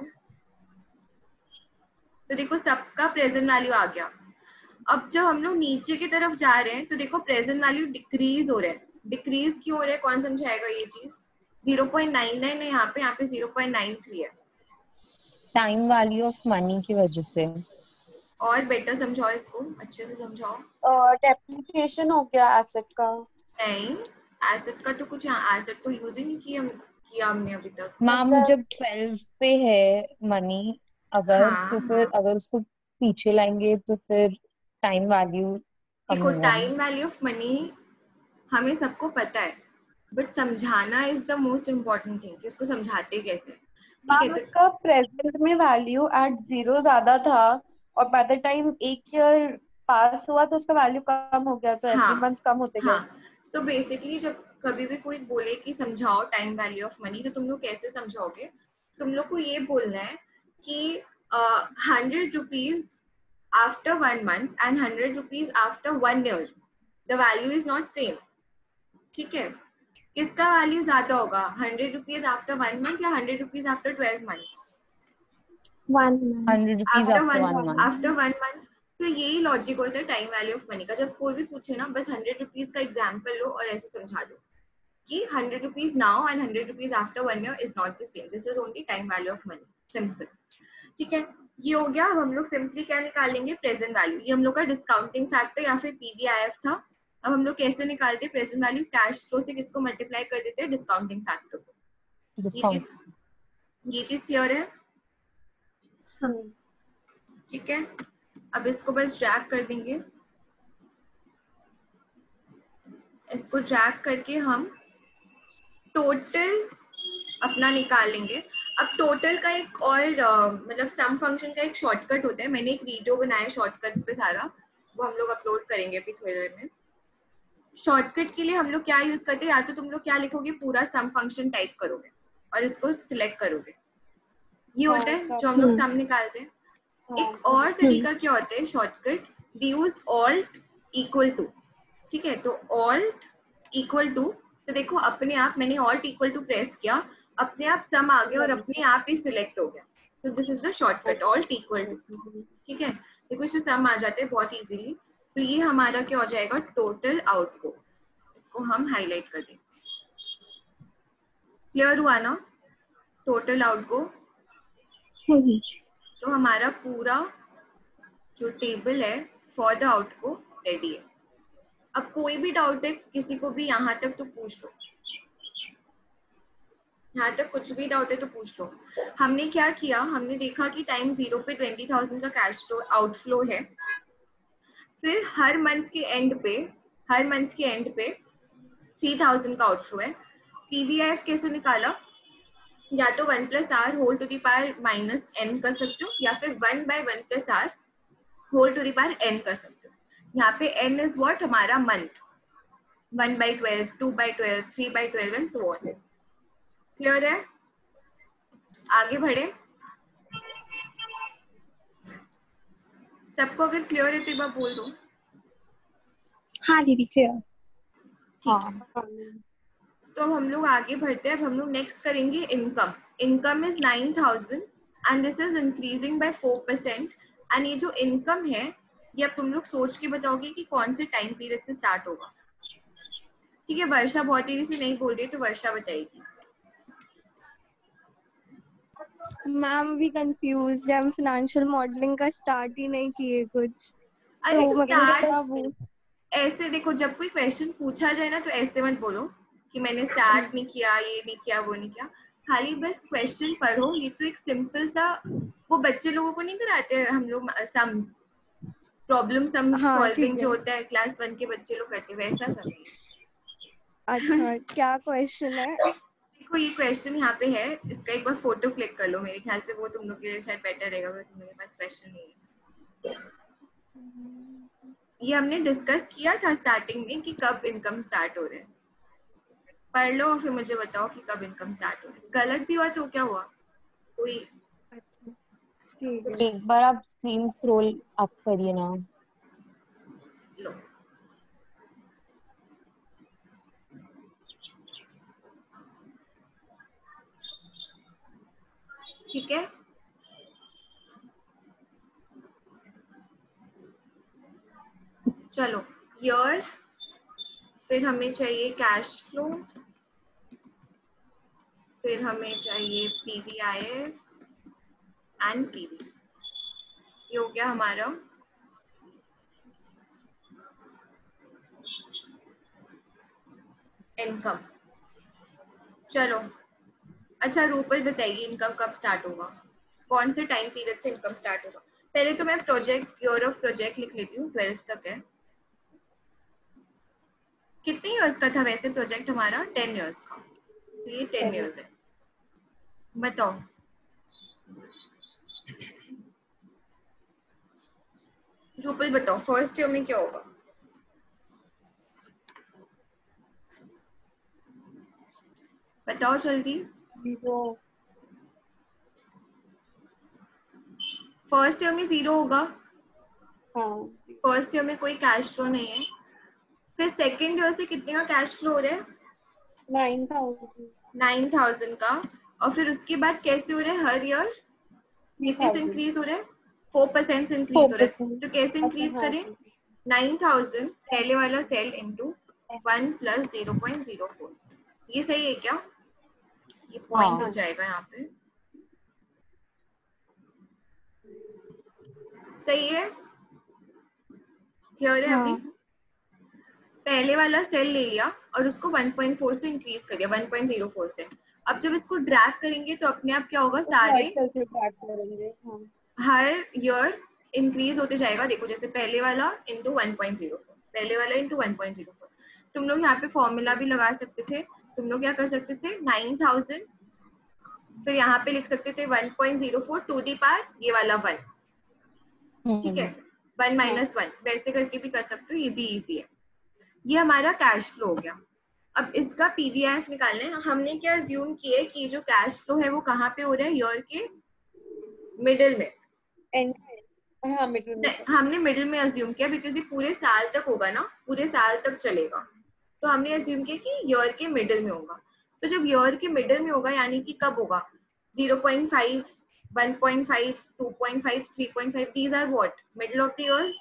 तो देखो सबका प्रेजेंट वैल्यू आ गया। अब जब हम लोग नीचे की तरफ जा रहे हैं तो देखो प्रेजेंट वैल्यू डिक्रीज हो रहा है। डिक्रीज क्यों हो रहा है, कौन समझाएगा ये चीज? 0.99 है यहाँ पे 0.93 है। टाइम वैल्यू ऑफ मनी की वजह से। और बेटर समझाओ इसको, अच्छे से समझाओ। डेप्रिसिएशन हो गया एसेट का। नहीं, एसेट का तो कुछ, एसेट तो यूज ही नहीं किया हमने अभी तक। मैम जब 12 पे है मनी, अगर हाँ तो फिर हाँ, अगर उसको पीछे लाएंगे तो फिर टाइम वैल्यू कम देखो होगा। टाइम वैल्यू ऑफ मनी हमें सबको पता है, बट समझाना is the most important thing कि उसको समझाते कैसे। ठीक है, मैम तो उसका प्रेजेंट में वैल्यू एट 0 ज्यादा था और बाय द टाइम एक ईयर पास हुआ तो उसका वैल्यू कम हो गया, तो एवरी हाँ मंथ कम होते गए। हाँ, सो बेसिकली जब कभी भी कोई बोले कि समझाओ टाइम वैल्यू ऑफ मनी, तो तुम लोग कैसे समझाओगे? तुम लोग को ये बोलना है कि 100 rupees after 1 month and 100 rupees after 1 year, the value is not same. ठीक है, किसका वैल्यू ज्यादा होगा, 100 रुपीज आफ्टर 1 मंथ या 100 rupees after 12 month? 1 month. 100 rupees after 1 month. After 1 month. तो यही लॉजिक होता है टाइम वैल्यू ऑफ मनी का। जब कोई भी पूछे ना, बस 100 रुपीज का एग्जाम्पल लो और ऐसे समझा दो कि 100 rupees now and 100 rupees after 1 year is not the same, this is only time value of money, simple. ठीक है, ये हो गया। अब हम लोग सिंपली क्या निकालेंगे, प्रेजेंट वैल्यू। ये हम लोग का डिस्काउंटिंग फैक्टर या फिर पीवीआईएफ था। अब हम लोग कैसे निकालते हैं प्रेजेंट वैल्यू? कैश फ्लो से किसको मल्टीप्लाई कर देते हैं, डिस्काउंटिंग फैक्टर को। ये चीज क्लियर है? ठीक है, अब इसको बस ड्रैग कर देंगे। इसको ड्रैग करके हम टोटल अपना निकालेंगे। अब टोटल का एक और मतलब सम फंक्शन का एक शॉर्टकट होता है, मैंने एक वीडियो बनाया शॉर्टकट्स पे सारा, वो हम लोग अपलोड करेंगे अभी थोड़ी देर में। शॉर्टकट के लिए हम लोग क्या यूज करते हैं, या तो तुम लोग क्या लिखोगे, पूरा सम फंक्शन टाइप करोगे और इसको सिलेक्ट करोगे, ये होता है जो हम लोग सम निकालते हैं। एक और तरीका क्या होता है shortcut, use alt equal to. ठीक है, तो ऑल्ट इक्वल टू, तो देखो अपने आप मैंने ऑल्ट इक्वल टू प्रेस किया, अपने आप सम आ गया और अपने आप ही सिलेक्ट हो गया। तो this is the shortcut, alt equal to. ठीक है, देखो इससे सम आ जाते हैं बहुत इजीली। तो ये हमारा क्या हो जाएगा, टोटल आउट को, इसको हम हाईलाइट कर दें। क्लियर हुआ ना टोटल आउट को? तो हमारा पूरा जो टेबल है फॉर द आउट को रेडी है। अब कोई भी डाउट है किसी को भी यहाँ तक तो पूछ लो, यहाँ तक कुछ भी डाउट है तो पूछ लो। हमने क्या किया, हमने देखा कि टाइम 0 पे 20,000 का कैश फ्लो आउटफ्लो है, फिर हर मंथ के एंड पे 3,000 का आउटफ्लो है। पीवीआईएफ कैसे निकाला, या तो 1 + r whole to the power -n कर सकते हो, या फिर 1/1 + r whole to the power n कर सकते हो। यहाँ पे n इज व्हाट, हमारा month, 1/12, 2/12, 3/12 and so on. Clear है? आगे बढ़े। सबको अगर क्लियर है तो एक बार बोल दो। हाँ दीदी क्लियर। ठीक है, तो अब हम लोग आगे बढ़ते हैं। अब हम लोग नेक्स्ट करेंगे income. Income is 9,000 and this is increasing by 4%। And ये जो इनकम है ये अब तुम लोग सोच के बताओगे कि कौन से टाइम पीरियड से स्टार्ट होगा। ठीक है, वर्षा बहुत तेजी से नहीं बोल रही, तो वर्षा बताएगी। मैम भी कंफ्यूज है, हम फाइनेंशियल मॉडलिंग का स्टार्ट ही नहीं किए कुछ। अरे तो स्टार्ट ऐसे देखो, जब कोई क्वेश्चन पूछा जाए ना तो ऐसे मत बोलो कि मैंने स्टार्ट नहीं किया, ये नहीं किया, वो नहीं किया। खाली बस क्वेश्चन पढ़ो। ये तो एक सिंपल सा, वो बच्चे लोगों को नहीं कराते हम लोग सम्स, प्रॉब्लम सम्स सॉल्विंग जो होता है क्लास 1 के बच्चे लोग करते, वैसा सब है। अच्छा क्या क्वेश्चन है? देखो ये क्वेश्चन यहाँ पे है, इसका एक बार फोटो क्लिक कर लो, मेरे ख्याल से वो तुम लोग के लिए शायद बेटर रहेगा अगर तुम्हारे पास क्वेश्चन नहीं है। ये हमने डिस्कस किया था स्टार्टिंग में कि कब इनकम स्टार्ट हो रहे हैं। पढ़ लो और फिर मुझे बताओ कि कब इनकम स्टार्ट हो रही है। गलत भी हुआ तो क्या हुआ, कोई एक बार आप स्क्रीन स्क्रॉल अप करिए ना। लो ठीक है, चलो ईयर, फिर हमें चाहिए कैश फ्लो, फिर हमें चाहिए पीवीआईएफ एंड पीवी। ये हो गया हमारा इनकम। चलो अच्छा रूपल बताइए इनकम कब स्टार्ट होगा, कौन से टाइम पीरियड से इनकम स्टार्ट होगा? पहले तो मैं प्रोजेक्ट, ईयर ऑफ प्रोजेक्ट लिख लेती हूँ, 12th तक है। कितने इयर्स का था वैसे प्रोजेक्ट हमारा? 10 इयर्स का, तो ये 10 इयर्स है। बताओ रूपल, बताओ फर्स्ट ईयर में क्या होगा? बताओ जल्दी। फर्स्ट ईयर में 0 होगा। फर्स्ट ईयर में कोई कैश फ्लो नहीं है। फिर सेकंड ईयर से कितने का कैश फ्लो हो रहा है? 9,000 का। और फिर उसके बाद कैसे हो रहा है हर ईयर? कितने से इंक्रीज हो रहा है? 4% से इंक्रीज हो रहा है। तो कैसे इंक्रीज करें? 9,000 पहले वाला सेल इंटू 1 + 0.04। ये सही है क्या? ये पॉइंट हो जाएगा यहाँ पे। सही है? क्लियर है अभी? पहले वाला सेल ले लिया और उसको 1.4 से इंक्रीज कर दिया, 1.04 से। अब जब इसको ड्रैग करेंगे तो अपने आप क्या होगा? सारे हर ईयर इंक्रीज होते जाएगा। देखो जैसे पहले वाला इंटू 1.04, पहले वाला इंटू 1.04। तुम लोग यहाँ पे फॉर्मूला भी लगा सकते थे। तुम लोग क्या कर सकते थे? 9,000, फिर यहाँ पे लिख सकते थे 1.04 टू दी पावर ये वाला 1, ठीक है, 1 - 1, वैसे करके भी कर सकते हो, ये भी इजी है। ये हमारा कैश फ्लो हो गया। अब इसका पीवीआईएफ निकालना है। हमने क्या अज्यूम किया कि जो कैश फ्लो है वो कहाँ पे हो रहा है? ईयर के मिडिल में। हमने मिडिल में अज्यूम किया बिकॉज ये पूरे साल तक होगा ना, पूरे साल तक चलेगा। तो हमने अज्यूम किया कि ईयर के मिडिल में होगा। तो जब ईयर के मिडिल में होगा यानी कि कब होगा? 0.5, 1.5, 2.5, 3.5, these are what? Middle of the years.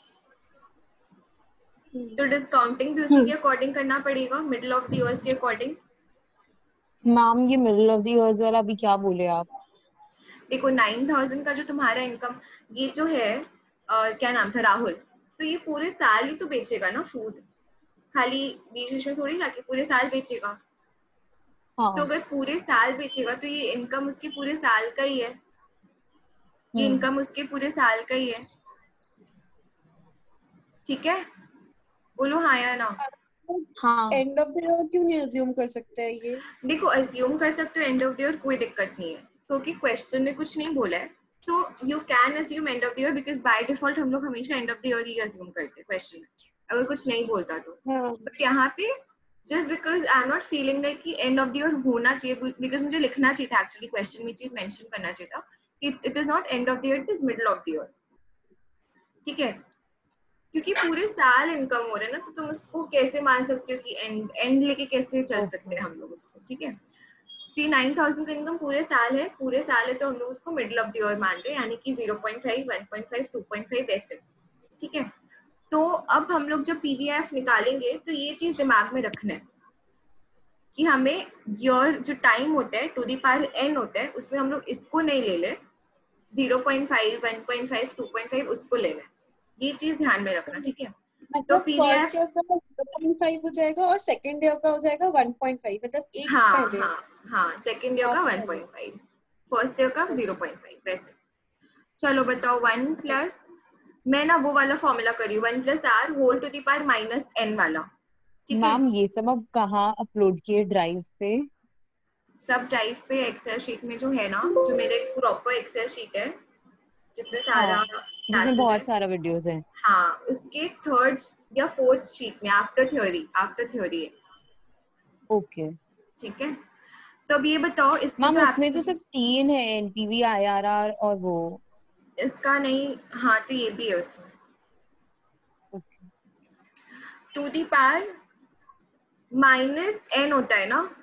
तो डिस्काउंटिंग भी उसी के अकॉर्डिंग करना पड़ेगा, मिडिल ऑफ द इयर्स के अकॉर्डिंग। मैम ये मिडिल ऑफ द इयर्स वाला अभी क्या बोले आप? देखो 9,000 का जो तुम्हारा इनकम, ये जो है क्या नाम था? राहुल। तो ये पूरे साल ही तो बेचेगा ना फूड, खाली बीच बीच में थोड़ी जाके पूरे साल बेचेगा। तो अगर पूरे साल बेचेगा तो ये इनकम उसके पूरे साल का ही है। ये इनकम उसके पूरे साल का ही है, ठीक है? बोलो हाँ या ना। हाँ। एंड ऑफ द ईयर क्यों नहीं अज्यूम कर सकते हैं ये? देखो अज्यूम कर सकते हो एंड ऑफ द ईयर, कोई दिक्कत नहीं है, क्योंकि क्वेश्चन में कुछ नहीं बोला है। So you can assume end of the year because by default हम लोग हमेशा एंड ऑफ द ईयर ही अज्यूम करते हैं क्वेश्चन में, अगर कुछ नहीं बोलता तो। बट यहाँ पे just because I am not feeling like कि एंड ऑफ द ईयर होना चाहिए, बिकॉज मुझे लिखना चाहिए था एक्चुअली क्वेश्चन में चीज मेंशन करना चाहिए था कि it is not end of the year, it is middle of the year, ठीक है? क्योंकि पूरे साल इनकम हो रहा है ना, तो तुम उसको कैसे मान सकते हो कि एंड लेके कैसे चल सकते हैं हम लोग उसको, ठीक है? तो 9,000 का इनकम पूरे साल है, पूरे साल है तो हम लोग उसको मिडिल ऑफ द ईयर मान रहे हैं, यानी कि 0.5, 1.5, 2.5 ऐसे, ठीक है? तो अब हम लोग जब पीवीआईएफ निकालेंगे तो ये चीज दिमाग में रखना है कि हमें ईयर जो टाइम होता है टू दी पावर n होता है, उसमें हम लोग इसको नहीं ले ले, 0.5, 1.5, 2.5 उसको लेना है। ये चीज ध्यान में रखना, ठीक है? तो फर्स्ट ईयर का 0.5 हो जाएगा और सेकंड ईयर का हो जाएगा 1.5, मतलब एक पहले। हाँ सेकंड ईयर का 1.5, फर्स्ट ईयर का 0.5 वैसे। चलो बताओ 1 प्लस, मैं ना वो वाला फॉर्मूला करी 1 + r whole to the power -n वाला, ठीक है? मैम ये सब अब कहाँ अपलोड किए? ड्राइव पे? सब ड्राइव पे एक्सेल शीट में जो है ना, जो मेरे प्रॉपर एक्सेल शीट है जिसमें सारा जिसमें बहुत सारा वीडियोस है। हाँ, उसके 3rd या 4th शीट में आफ्टर थ्योरी है। ओके ठीक है, तो अब ये बताओ इसमें मैम तो उसमें तो सिर्फ 3 है, एनपीवी, आईआरआर और वो। इसका नहीं, हाँ तो ये भी है उसमें। Okay. To the power -n होता है ना,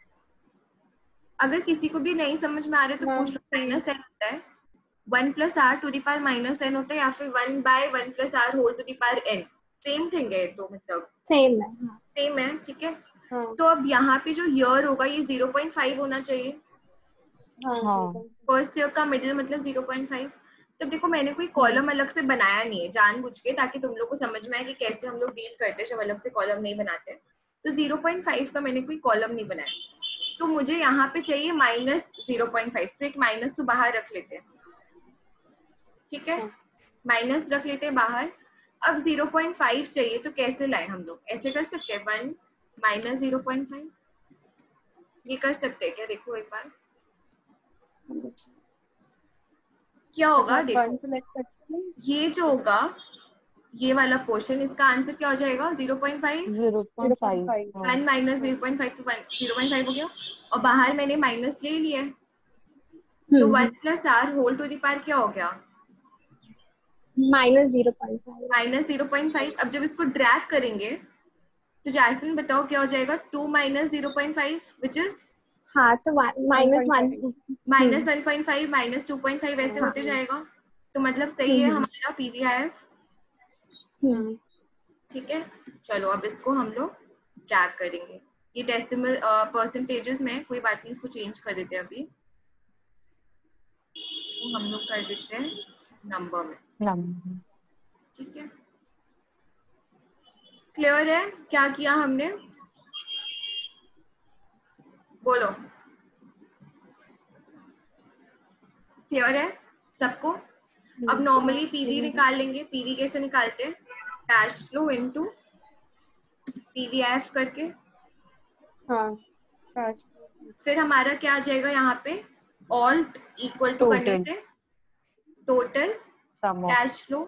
अगर किसी को भी नहीं समझ में आ रहा है तो पूछ लो। -n होता है, 1 + r to the power -n होता है, या फिर 1/1 + r whole to the power n, same thing है, तो मतलब सेम है, ठीक है? तो अब यहाँ पे जो ईयर होगा ये 0.5 होना चाहिए। फर्स्ट ईयर का मिडिल मतलब 0.5। तो देखो मैंने कोई कॉलम अलग से बनाया नहीं है जानबूझ के, ताकि तुम लोग को समझ में आए कि कैसे हम लोग डील करते हैं जब अलग से कॉलम नहीं बनाते। तो 0.5 का मैंने कोई कॉलम नहीं बनाया, तो मुझे यहाँ पे चाहिए -0.5, तो एक माइनस तो बाहर रख लेते हैं, ठीक है? माइनस रख लेते हैं बाहर। अब 0.5 चाहिए तो कैसे लाए हम लोग? ऐसे कर सकते हैं 1 माइनस 0.5, ये कर सकते हैं क्या? देखो एक बार क्या होगा। देखो ये जो होगा ये वाला पोर्शन, इसका आंसर क्या हो जाएगा? 0.5। 0.5 1 माइनस 0.5 तो 0.5 हो गया, और बाहर मैंने माइनस ले लिया है, तो 1 plus r whole to the power क्या हो गया? माइनस 0.5। माइनस 0.5। अब जब इसको ड्रैग करेंगे तो जैसन बताओ क्या हो जाएगा? 2 माइनस 0.5 विच इज हाँ तो माइनस 1। माइनस 1.5 माइनस 2.5 ऐसे होते जाएगा। तो मतलब सही है हमारा पीवीआईएफ। ठीक है, चलो अब इसको हम लोग ड्रैग करेंगे। ये डेसिमल परसेंटेजेस में, कोई बात नहीं, इसको चेंज कर देते हैं अभी, इसको हम लोग कर देते हैं नंबर में। ठीक है, क्लियर है क्या किया हमने? बोलो, क्लियर है सबको? अब नॉर्मली पीवी निकाल लेंगे। पीवी कैसे निकालते हैं? कैश फ्लो इनटू पीवीएफ करके। हाँ, फिर हमारा क्या आ जाएगा यहाँ पे? ऑल्ट इक्वल टू करने से total cash flow,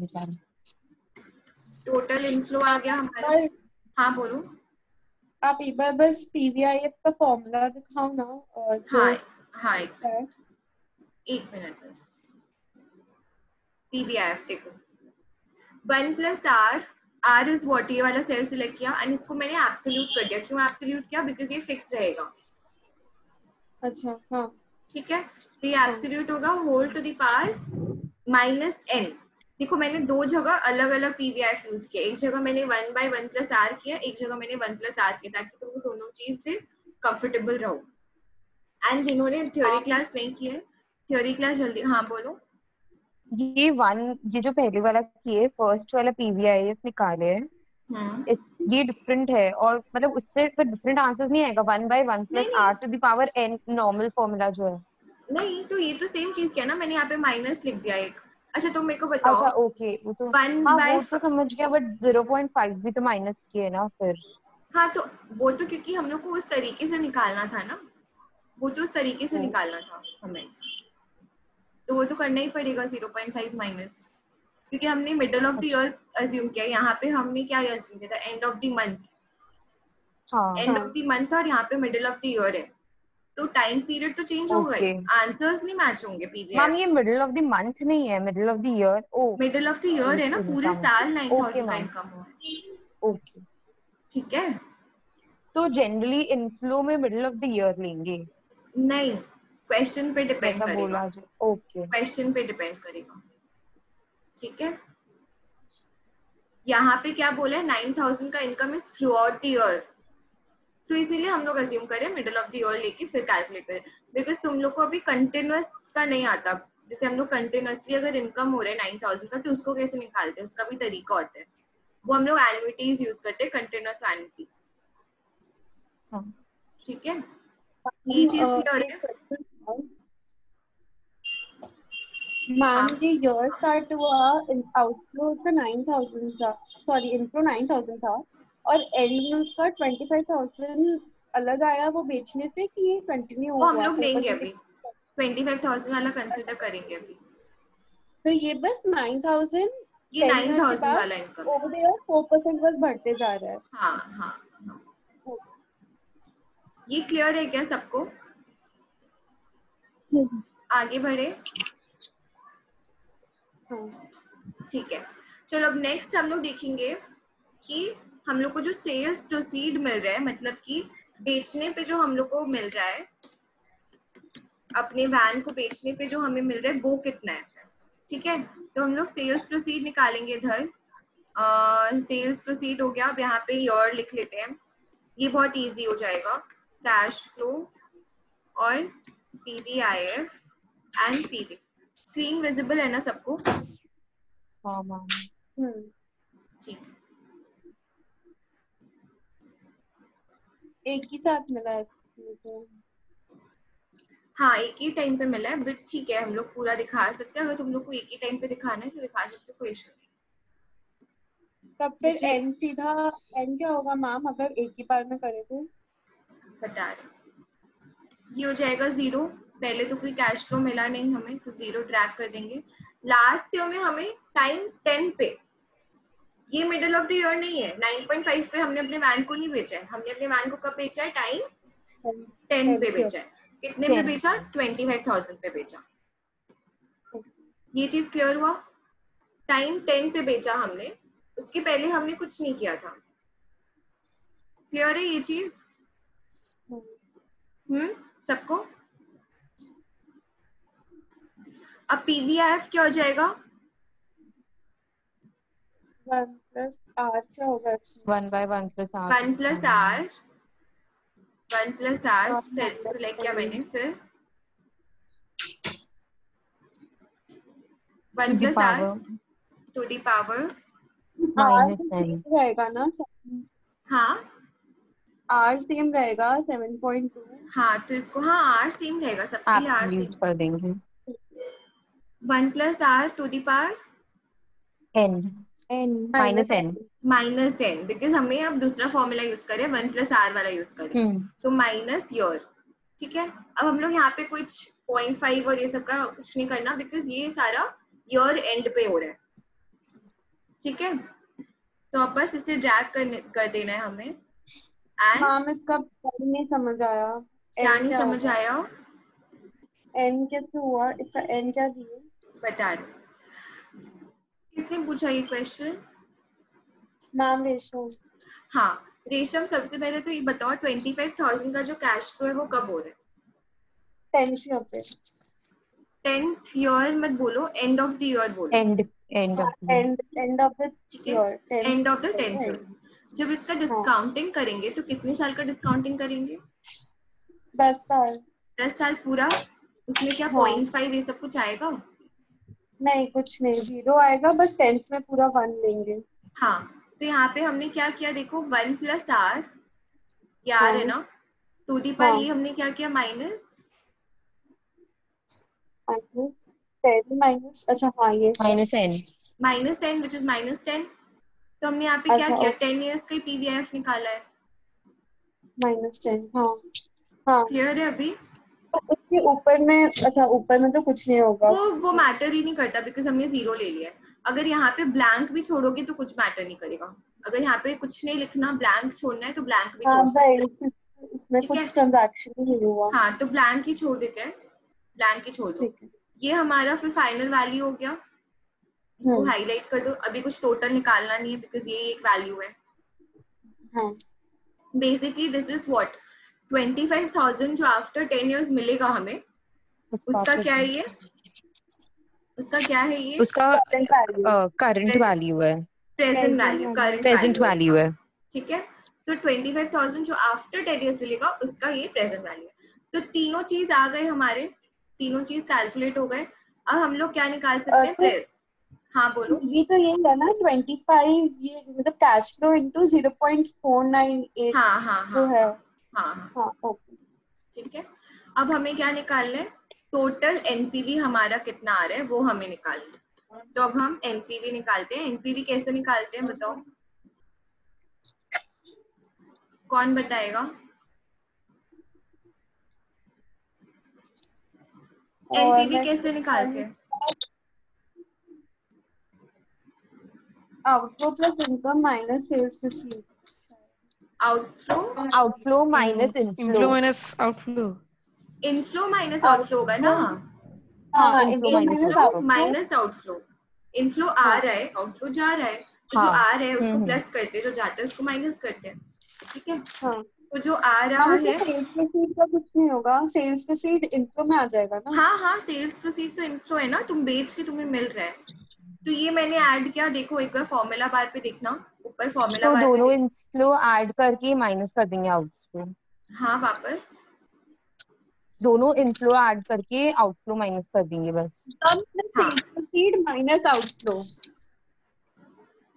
total inflow आ गया हमारा। हाँ बोलो। आप एक बार बस पीवीआईएफ का फॉर्मूला दिखाओ ना। हाँ हाँ, एक मिनट बस। पीवीआईएफ देखो, 1 plus r, r is what, ये वाला सेल सिलेक्ट किया एंड इसको मैंने एब्सोल्यूट कर दिया। क्यों एब्सोल्यूट किया? बिकॉज ये फिक्स रहेगा। अच्छा हाँ, ठीक है, तो ये एब्सोल्यूट होगा whole to the power minus n. देखो मैंने दो जगह अलग अलग पीवीआईएफ यूज किया। एक जगह मैंने 1 बाय 1 प्लस आर किया, एक जगह मैंने 1 प्लस आर किया, ताकि तुम दोनों चीज से कंफर्टेबल रहो। एंड जिन्होंने थ्योरी क्लास नहीं की है, थ्योरी क्लास जल्दी, हाँ बोलो। ये जो पहले वाला किए, फर्स्ट वाला पीवीआईएफ निकाले है, ये डिफरेंट है, और मतलब उससे फिर डिफरेंट आंसर्स नहीं आएगा। 1 by 1 plus r to the power n normal formula जो है। नहीं, तो ये तो सेम चीज क्या ना, मैंने यहाँ पे माइनस लिख दिया एक। अच्छा तुम मेरे को बताओ। अच्छा ओके, वो तो वो तो समझ गया, बट 0.5 भी तो माइनस किए ना फिर। हाँ तो वो तो क्योंकि हम लोग को उस तरीके से निकालना था ना, वो तो उस तरीके से निकालना था हमें, तो वो तो करना ही पड़ेगा 0.5 माइनस, क्योंकि हमने middle of the year assume किया। यहाँ पे हमने क्या अज्यूम किया था? End of the month. End of the month और यहाँ पे मिडल ऑफ द ईयर है, तो टाइम पीरियड तो चेंज हो गए, आंसर्स नहीं मैच होंगे पीवीआईएफ। मैम ये मिडिल ऑफ द मंथ नहीं है, middle of the year. Oh middle of the year है ना, पूरे साल 9,000 का इनकम हुआ है। ओके ठीक है, तो जनरली इनफ्लो में मिडिल ऑफ द ईयर लेंगे? नहीं, क्वेश्चन पे डिपेंड करेगा। ओके, क्वेश्चन पे डिपेंड करेगा। ठीक है, यहाँ पे क्या बोला है? 9,000 का income is throughout the year, तो इसीलिए हम लोग अज्यूम करें मिडिल ऑफ द ईयर लेके फिर कैलकुलेट करें। बिकॉज तुम लोग को अभी कंटिन्यूअस का नहीं आता। जैसे हम लोग कंटिन्यूअसली अगर इनकम हो रहा है 9,000 का, तो उसको कैसे निकालते हैं? उसका भी तरीका होता है। वो हम लोग एन्युइटीज यूज करते हैं, कंटिन्यूअस एन्युइटी। ठीक है, ये चीज क्लियर है? मैम ये ईयर स्टार्ट हुआ, आउटफ्लो तो 9,000 था, सॉरी इनफ्लो 9,000 था, और एंड में उसका 25,000 अलग आया वो बेचने से, कि ये कंटिन्यू वो हुआ? हम लोग लेंगे अभी, 25,000 वाला कंसिडर करेंगे अभी। तो ये बस 9,000, ये 9,000 वाला इनकम ओवर द ईयर 4% बस बढ़ते जा रहा है। हाँ हाँ हाँ, ये क्लियर है क्या सबको? आगे बढ़े। ठीक है, चलो अब नेक्स्ट हम लोग देखेंगे कि हम लोग को जो सेल्स प्रोसीड मिल रहा है, मतलब कि बेचने पे जो हम लोग को मिल रहा है, अपने वैन को बेचने पे जो हमें मिल रहा है वो कितना है। ठीक है, तो हम लोग सेल्स प्रोसीड निकालेंगे इधर। सेल्स प्रोसीड हो गया। अब यहाँ पे ईयर लिख लेते हैं, ये बहुत इजी हो जाएगा। कैश फ्लो और PVIF and PV. Screen visible है ना सबको? हाँ मैम। ठीक है, एक ही साथ मिला है। हाँ एक ही टाइम पे मिला है, बट ठीक है हम लोग पूरा दिखा सकते हैं। अगर तुम लोग को एक ही टाइम पे दिखाना है तो दिखा सकते हो, कोई इशू नहीं। तब फिर एन सीधा एन क्या होगा मैम अगर एक ही बार में करे तो? बता रहे, ये हो जाएगा 0। पहले तो कोई कैश फ्लो मिला नहीं हमें, तो 0 ट्रैक कर देंगे। लास्ट ईयर में हमें टाइम 10 पे, ये मिडिल ऑफ द ईयर नहीं है, 9.5 पे हमने अपने वैन को नहीं बेचा है। हमने अपने वैन को कब बेचा है? टाइम 10 पे बेचा है। कितने पे बेचा? 25,000 पे बेचा। ये चीज क्लियर हुआ? टाइम 10 पे बेचा हमने, उसके पहले हमने कुछ नहीं किया था। क्लियर है ये चीज? सबको? अब पीवीआईएफ क्या हो जाएगा? 1 + r क्या होगा? 1/1 + r 1 + r 1 + r सेलेक्ट किया मैंने। फिर 1 + r to the power -n रहेगा ना? हाँ r सेम रहेगा 7.2। हाँ तो इसको, हाँ r सेम रहेगा सबके लिए, r एब्सोल्यूट सेम कर देंगे। 1 + r to the power n -n, because हमें अब दूसरा फॉर्मूला यूज करें, 1 + r वाला यूज करें, तो माइनस योर। ठीक है, अब हम लोग यहाँ पे कुछ 0.5 और ये सब का कुछ नहीं करना, बिकॉज ये सारा ईयर एंड पे हो रहा है। ठीक है, तो अब बस इसे ड्रैग कर देना है हमें। एंड मैम इसका नहीं समझ आया। क्या नहीं समझ आया? एन कैसे हुआ? इसका एन क्या दिए? बता रही, किसने पूछा ये क्वेश्चन? मैम रेशम। हाँ रेशम, सबसे पहले तो ये बताओ 25,000 का जो कैश फ्लो है वो कब हो रहा है? 10th ईयर पे। 10th ईयर मत बोलो, एंड ऑफ द ईयर बोलो। End of the year, end of the 10th year. जब इसका डिस्काउंटिंग करेंगे तो कितने साल का डिस्काउंटिंग करेंगे? 10 साल। 10 साल पूरा। उसमें क्या 0.5 ये सब कुछ आएगा? नहीं कुछ नहीं, 0 आएगा, बस 10th में पूरा 1 लेंगे। हाँ तो यहाँ पे हमने क्या किया देखो, 1 + r, ये r है ना, टू दी पावर ये हमने क्या किया माइनस 10 अच्छा हाँ ये -n विच इज -10। तो हमने यहाँ पे क्या किया, 10 इयर्स का पीवीआईएफ निकाला है, -10। हाँ क्लियर है अभी? उसके ऊपर में, अच्छा ऊपर में तो कुछ नहीं होगा, वो मैटर ही नहीं करता, बिकॉज हमने 0 ले लिया है। अगर यहाँ पे ब्लैंक भी छोड़ोगे तो कुछ मैटर नहीं करेगा। अगर यहाँ पे कुछ नहीं लिखना, ब्लैंक छोड़ना है तो ब्लैंक भी छोड़ सकते हैं। इसमें कुछ ट्रांजैक्शन नहीं हुआ। हाँ तो ब्लैंक ही छोड़ देते हैं, ब्लैंक ही छोड़ दो। ये हमारा फिर फाइनल वैल्यू हो गया, इसको हाईलाइट कर दो। अभी कुछ टोटल निकालना नहीं है, बिकॉज ये एक वैल्यू है। बेसिकली दिस इज व्हाट 25,000 जो आफ्टर 10 इयर्स मिलेगा हमें, उसका क्या है ये? उसका क्या है ये? उसका करंट वैल्यू है, प्रेजेंट वैल्यू, प्रेजेंट वैल्यू है। ठीक है, तो 25,000 जो आफ्टर 10 इयर्स मिलेगा उसका ये प्रेजेंट वैल्यू है। तो तीनों चीज आ गए हमारे, तीनों चीज कैलकुलेट हो गए। अब हम लोग क्या निकाल सकते हैं? प्रेस। हाँ बोलो। ये तो यही है ना 25, ये मतलब कैश फ्लो इनटू 0.498 जो है। हाँ ओके ठीक है, अब हमें क्या निकालना है? टोटल एनपीवी हमारा कितना आ रहा है वो हमें निकालना है। तो अब हम एनपीवी निकालते हैं। एनपीवी कैसे निकालते हैं बताओ, कौन बताएगा? एनपीवी कैसे निकालते हैं? Outflow plus income minus sales received. Outflow minus inflow minus outflow. Inflow minus outflow होगा ना? हाँ इनफ्लो माइनस आउटफ्लो। इनफ्लो आ रहा है, आउटफ्लो जा रहा है, तो जो आ रहा है उसको प्लस करते हैं, जो जाता है उसको माइनस करते हैं। ठीक है, तो जो आ रहा है सेल्स प्रोसीड का कुछ नहीं होगा, सेल्स प्रोसीड इनफ्लो में आ जाएगा ना? हाँ सेल्स प्रोसीड तो इनफ्लो है ना, तुम बेच के तुम्हें मिल रहा है। तो ये मैंने ऐड किया, देखो एक बार फॉर्मूला बार पे देखना, ऊपर फॉर्मूला तो बार दोनों पे इनफ्लो ऐड करके माइनस कर देंगे आउटफ्लो। हाँ वापस दोनों इनफ्लो ऐड करके आउटफ्लो माइनस कर देंगे बस। Sales proceed minus outflow.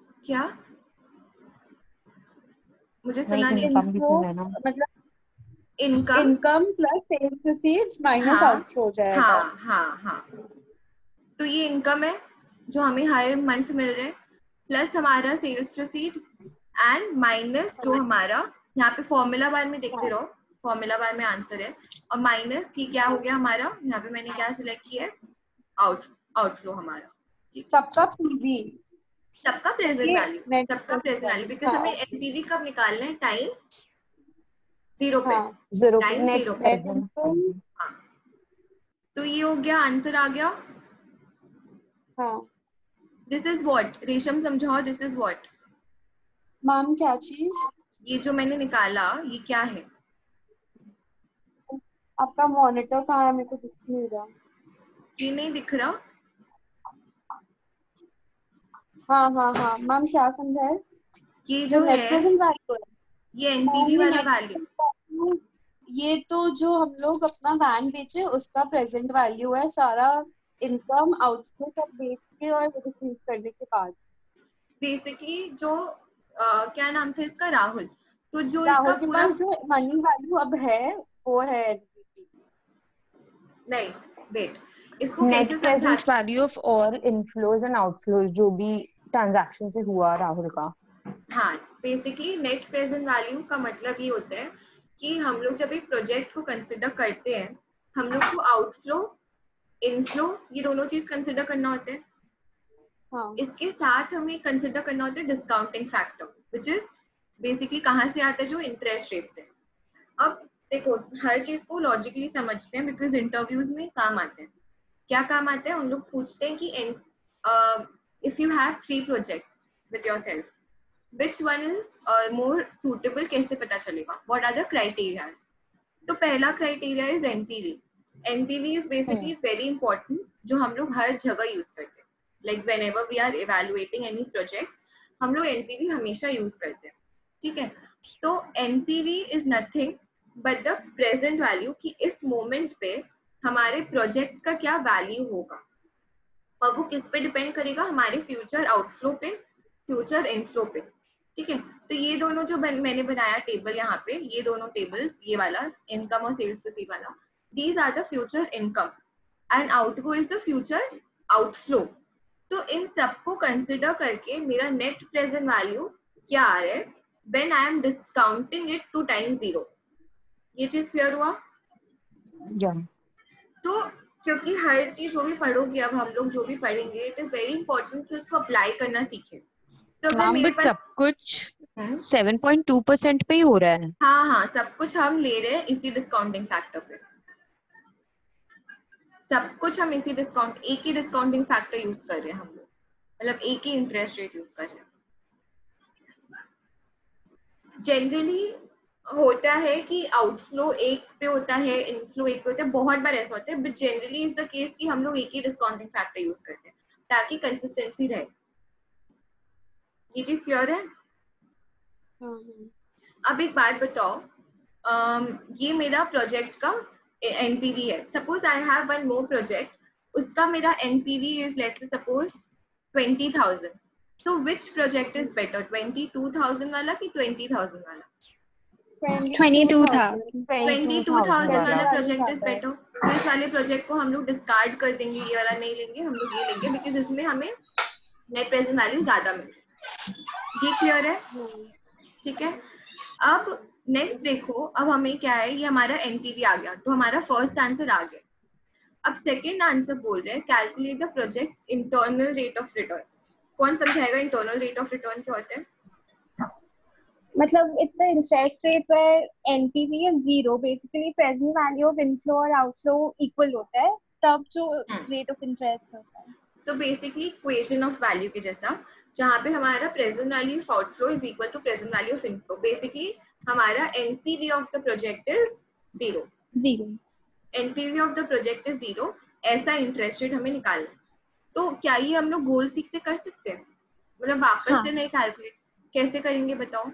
क्या? मुझे सुना नहीं। इनकम भी तो है ना, मतलब income plus sales proceeds minus outflow हो जाएगा। हाँ हाँ हाँ, तो ये इनकम है जो हमें हर मंथ मिल रहे हैं, प्लस हमारा सेल्स प्रोसीड एंड माइनस जो हमारा यहाँ पे फॉर्मूला बार में देखते रहो, फॉर्मूला बार में आंसर है, और माइनस ये क्या हो गया हमारा, यहाँ पे मैंने क्या सिलेक्ट किया है, आउटफ्लो हमारा। सबका पीवी, सबका प्रेजेंट वैल्यू, सबका प्रेजेंट वैल्यू, बिकॉज हमें एनपीवी कब निकालना है, टाइम 0 पे, टाइम 0 पे। हाँ, तो ये हो गया, आंसर आ गया। हाँ, दिस इज व्हाट, रेशम समझाओ, दिस इज व्हाट मैम क्या चीज? ये जो मैंने निकाला ये क्या है? आपका मॉनिटर कहाँ है? मेरे को दिख नहीं रहा। ये नहीं दिख रहा? हाँ हाँ हाँ मैम, क्या समझा है? ये जो नेट है प्रेजेंट वैल्यू है, ये एनपीवी वाला वैल्यू, ये तो जो हम लोग अपना वैन बेचे उसका प्रेजेंट वैल्यू है, सारा इनकम आउटफ्लो सब बेच के और रिसीव करने के बाद। बेसिकली जो क्या नाम था इसका, राहुल, तो जो राहुल इसका के पूरा पास जो मनी वैल्यू अब है वो है एनपीवी। नहीं, वेट, इसको नेट कैसे प्रेजेंट समझा? Value of all inflows and outflows जो भी ट्रांजैक्शन से हुआ राहुल का। हाँ, बेसिकली नेट प्रेजेंट वैल्यू का मतलब ये होता है कि हम लोग जब एक प्रोजेक्ट को कंसिडर करते हैं, हम लोग को आउटफ्लो, इनफ्लो, ये दोनों चीज कंसिडर करना होता है। हाँ। इसके साथ हमें कंसिडर करना होता है discounting factor, which is basically कहाँ से आता है, जो इंटरेस्ट रेट से। अब देखो, हर चीज को लॉजिकली समझते हैं, बिकॉज इंटरव्यूज में काम आते हैं। क्या काम आते हैं? उन लोग पूछते हैं कि if you have 3 projects with yourself, which one is more suitable, कैसे पता चलेगा, what are the criteria? तो पहला criteria is NPV. NPV is basically very important, जो हम लोग हर जगह यूज करते हैं, like whenever we are evaluating any projects, हम लोग एनपीवी हमेशा यूज करते हैं, ठीक है। तो NPV is nothing but the present value, कि इस मोमेंट पे हमारे प्रोजेक्ट का क्या वैल्यू होगा, और वो किस पे डिपेंड करेगा, हमारे फ्यूचर आउटफ्लो पे, फ्यूचर इनफ्लो पे, ठीक है। तो ये दोनों जो मैंने बनाया टेबल यहाँ पे, ये दोनों टेबल्स, ये वाला इनकम और सेल्स प्रोसीड वाला, these are the future income and outgo is the future outflow. तो इन सबको कंसिडर करके मेरा नेट प्रेजेंट वैल्यू क्या आ रहा है, when I am discounting it to times 0। ये चीज क्लियर हुआ? तो क्योंकि हर चीज जो भी पढ़ोगे, अब हम लोग जो भी पढ़ेंगे, इट इज वेरी इंपॉर्टेंट कि उसको अप्लाई करना सीखें। तो अगर मेरे पास सब कुछ 7.2% पे ही हो रहा है। हाँ हाँ, सब कुछ हम ले रहे हैं इसी डिस्काउंटिंग फैक्टर पे, सब कुछ हम इसी एक ही डिस्काउंटिंग फैक्टर यूज कर रहे हैं हम लोग, मतलब एक ही इंटरेस्ट रेट यूज कर रहे हैं। जनरली होता है कि आउटफ्लो एक पे होता है, इनफ्लो एक पे होता है, बहुत बार ऐसा होता है, but generally is the case कि हम लोग एक ही डिस्काउंटिंग फैक्टर यूज करते हैं ताकि कंसिस्टेंसी रहे। ये चीज क्लियर है? अब एक बात बताओ, ये मेरा प्रोजेक्ट का एनपीवी है, suppose I have one more project, उसका मेरा NPV is let's say suppose 20,000। So which project is better, 22,000 वाला कि 20,000 वाला? 22,000 वाला प्रोजेक्ट इज बेटर। तो इस वाले प्रोजेक्ट को हम लोग डिस्कार्ड कर देंगे, ये वाला नहीं लेंगे, हम लोग ये लेंगे, बिकॉज इसमें हमें नेट प्रेजेंट वैल्यू ज्यादा मिल रही है। ये क्लियर है? ठीक है। अब नेक्स्ट देखो, अब हमें क्या है, ये हमारा एनपीवी आ गया, तो हमारा फर्स्ट आंसर आ गया। अब सेकंड आंसर बोल रहे हैं calculate the project's internal rate of return. कौन समझाएगा इंटरनल रेट ऑफ रिटर्न क्या होता है? मतलब इतना इंटरेस्ट रेट पर NPV is 0, basically present value of inflow और आउटफ्लो इक्वल होता है, तब जो रेट ऑफ इंटरेस्ट होता है। So basically equation of value के जैसा, जहाँ पे हमारा present value of outflow is equal to present value of inflow. Basically हमारा NPV of the project is 0। NPV of the project is 0, ऐसा इंटरेस्ट रेट हमें निकालना है। तो क्या ये हम लोग गोल सीख से कर सकते हैं, मतलब वापस से नहीं कैलकुलेट कैसे करेंगे बताओ?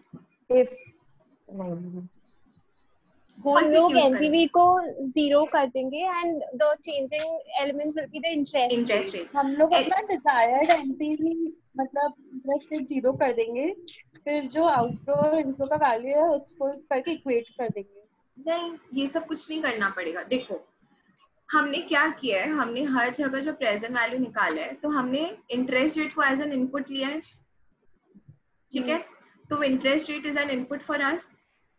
हम लोग एनपीवी को 0 कर देंगे and the changing element will be the interest rate. हम लोग अपना डिजायर्ड एनपीवी मतलब इंटरेस्ट रेट 0 कर देंगे, फिर जो आउटफ्लो और इनफ्लो का वैल्यू है उसको करके इक्वेट कर देंगे। नहीं, ये सब कुछ नहीं करना पड़ेगा। देखो हमने क्या किया है, हमने हर जगह जो प्रेजेंट वैल्यू निकाला है, तो हमने इंटरेस्ट रेट को एज एन इनपुट लिया है, ठीक है। तो interest rate is an input for us,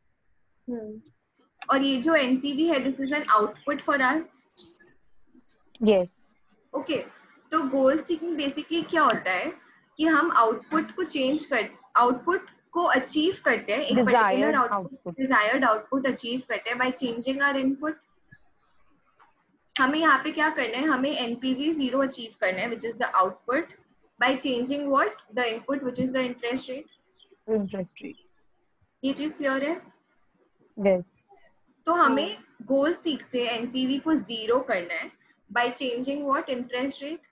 और ये जो एनपीवी है this is an output for us. Yes okay, तो गोल सीकिंग बेसिकली क्या होता है कि हम आउटपुट को चेंज कर, आउटपुट को अचीव करते हैं, एक particular output, desired output achieve करते हैं बाय चेंजिंग आवर इनपुट। हमें यहाँ पे क्या करना है, हमें एनपीवी 0 अचीव करना है which is the output by changing what, the input which is the interest rate. Interest rate, ये चीज क्लियर है? यस। तो हमें गोल सीक से एनपीवी को 0 करना है by changing what, interest rate,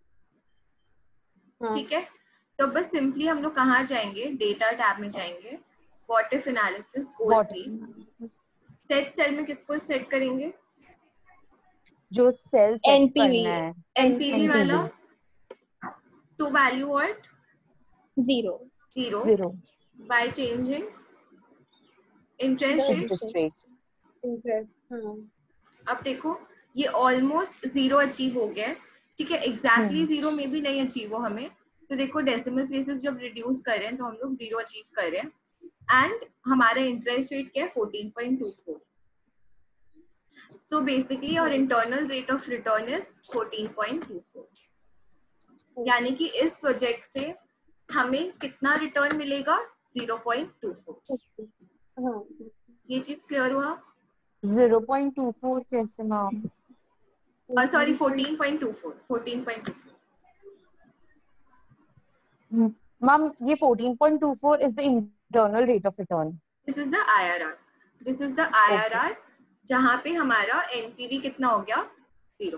ठीक है। तो बस सिंपली हम लोग कहाँ जाएंगे, डेटा टैब में जाएंगे, what if analysis, goal seek, set cell में किसको सेट करेंगे, जो सेल सेट एनपीवी, करना है, एनपीवी वाला, to value what, 0 by changing interest rate. अब देखो ये ऑलमोस्ट 0 अचीव हो गया है, ठीक है। एग्जैक्टली 0 में भी नहीं अचीव हो हमें, तो देखो डेसिमल प्लेसेस जब रिड्यूस कर रहे हैं तो हम लोग 0 अचीव कर रहे हैं। एंड हमारा इंटरेस्ट रेट क्या है, 14.24। सो बेसिकली और internal rate of return is 14.24, यानी कि इस प्रोजेक्ट से हमें कितना रिटर्न मिलेगा, 0.24। ये चीज क्लियर हुआ? 0.24 कैसे मैम? सॉरी 14.24। मैम ये 14.24 is the internal rate of return. This is the IRR. This is the IRR जहाँ पे हमारा NPV कितना हो गया, 0।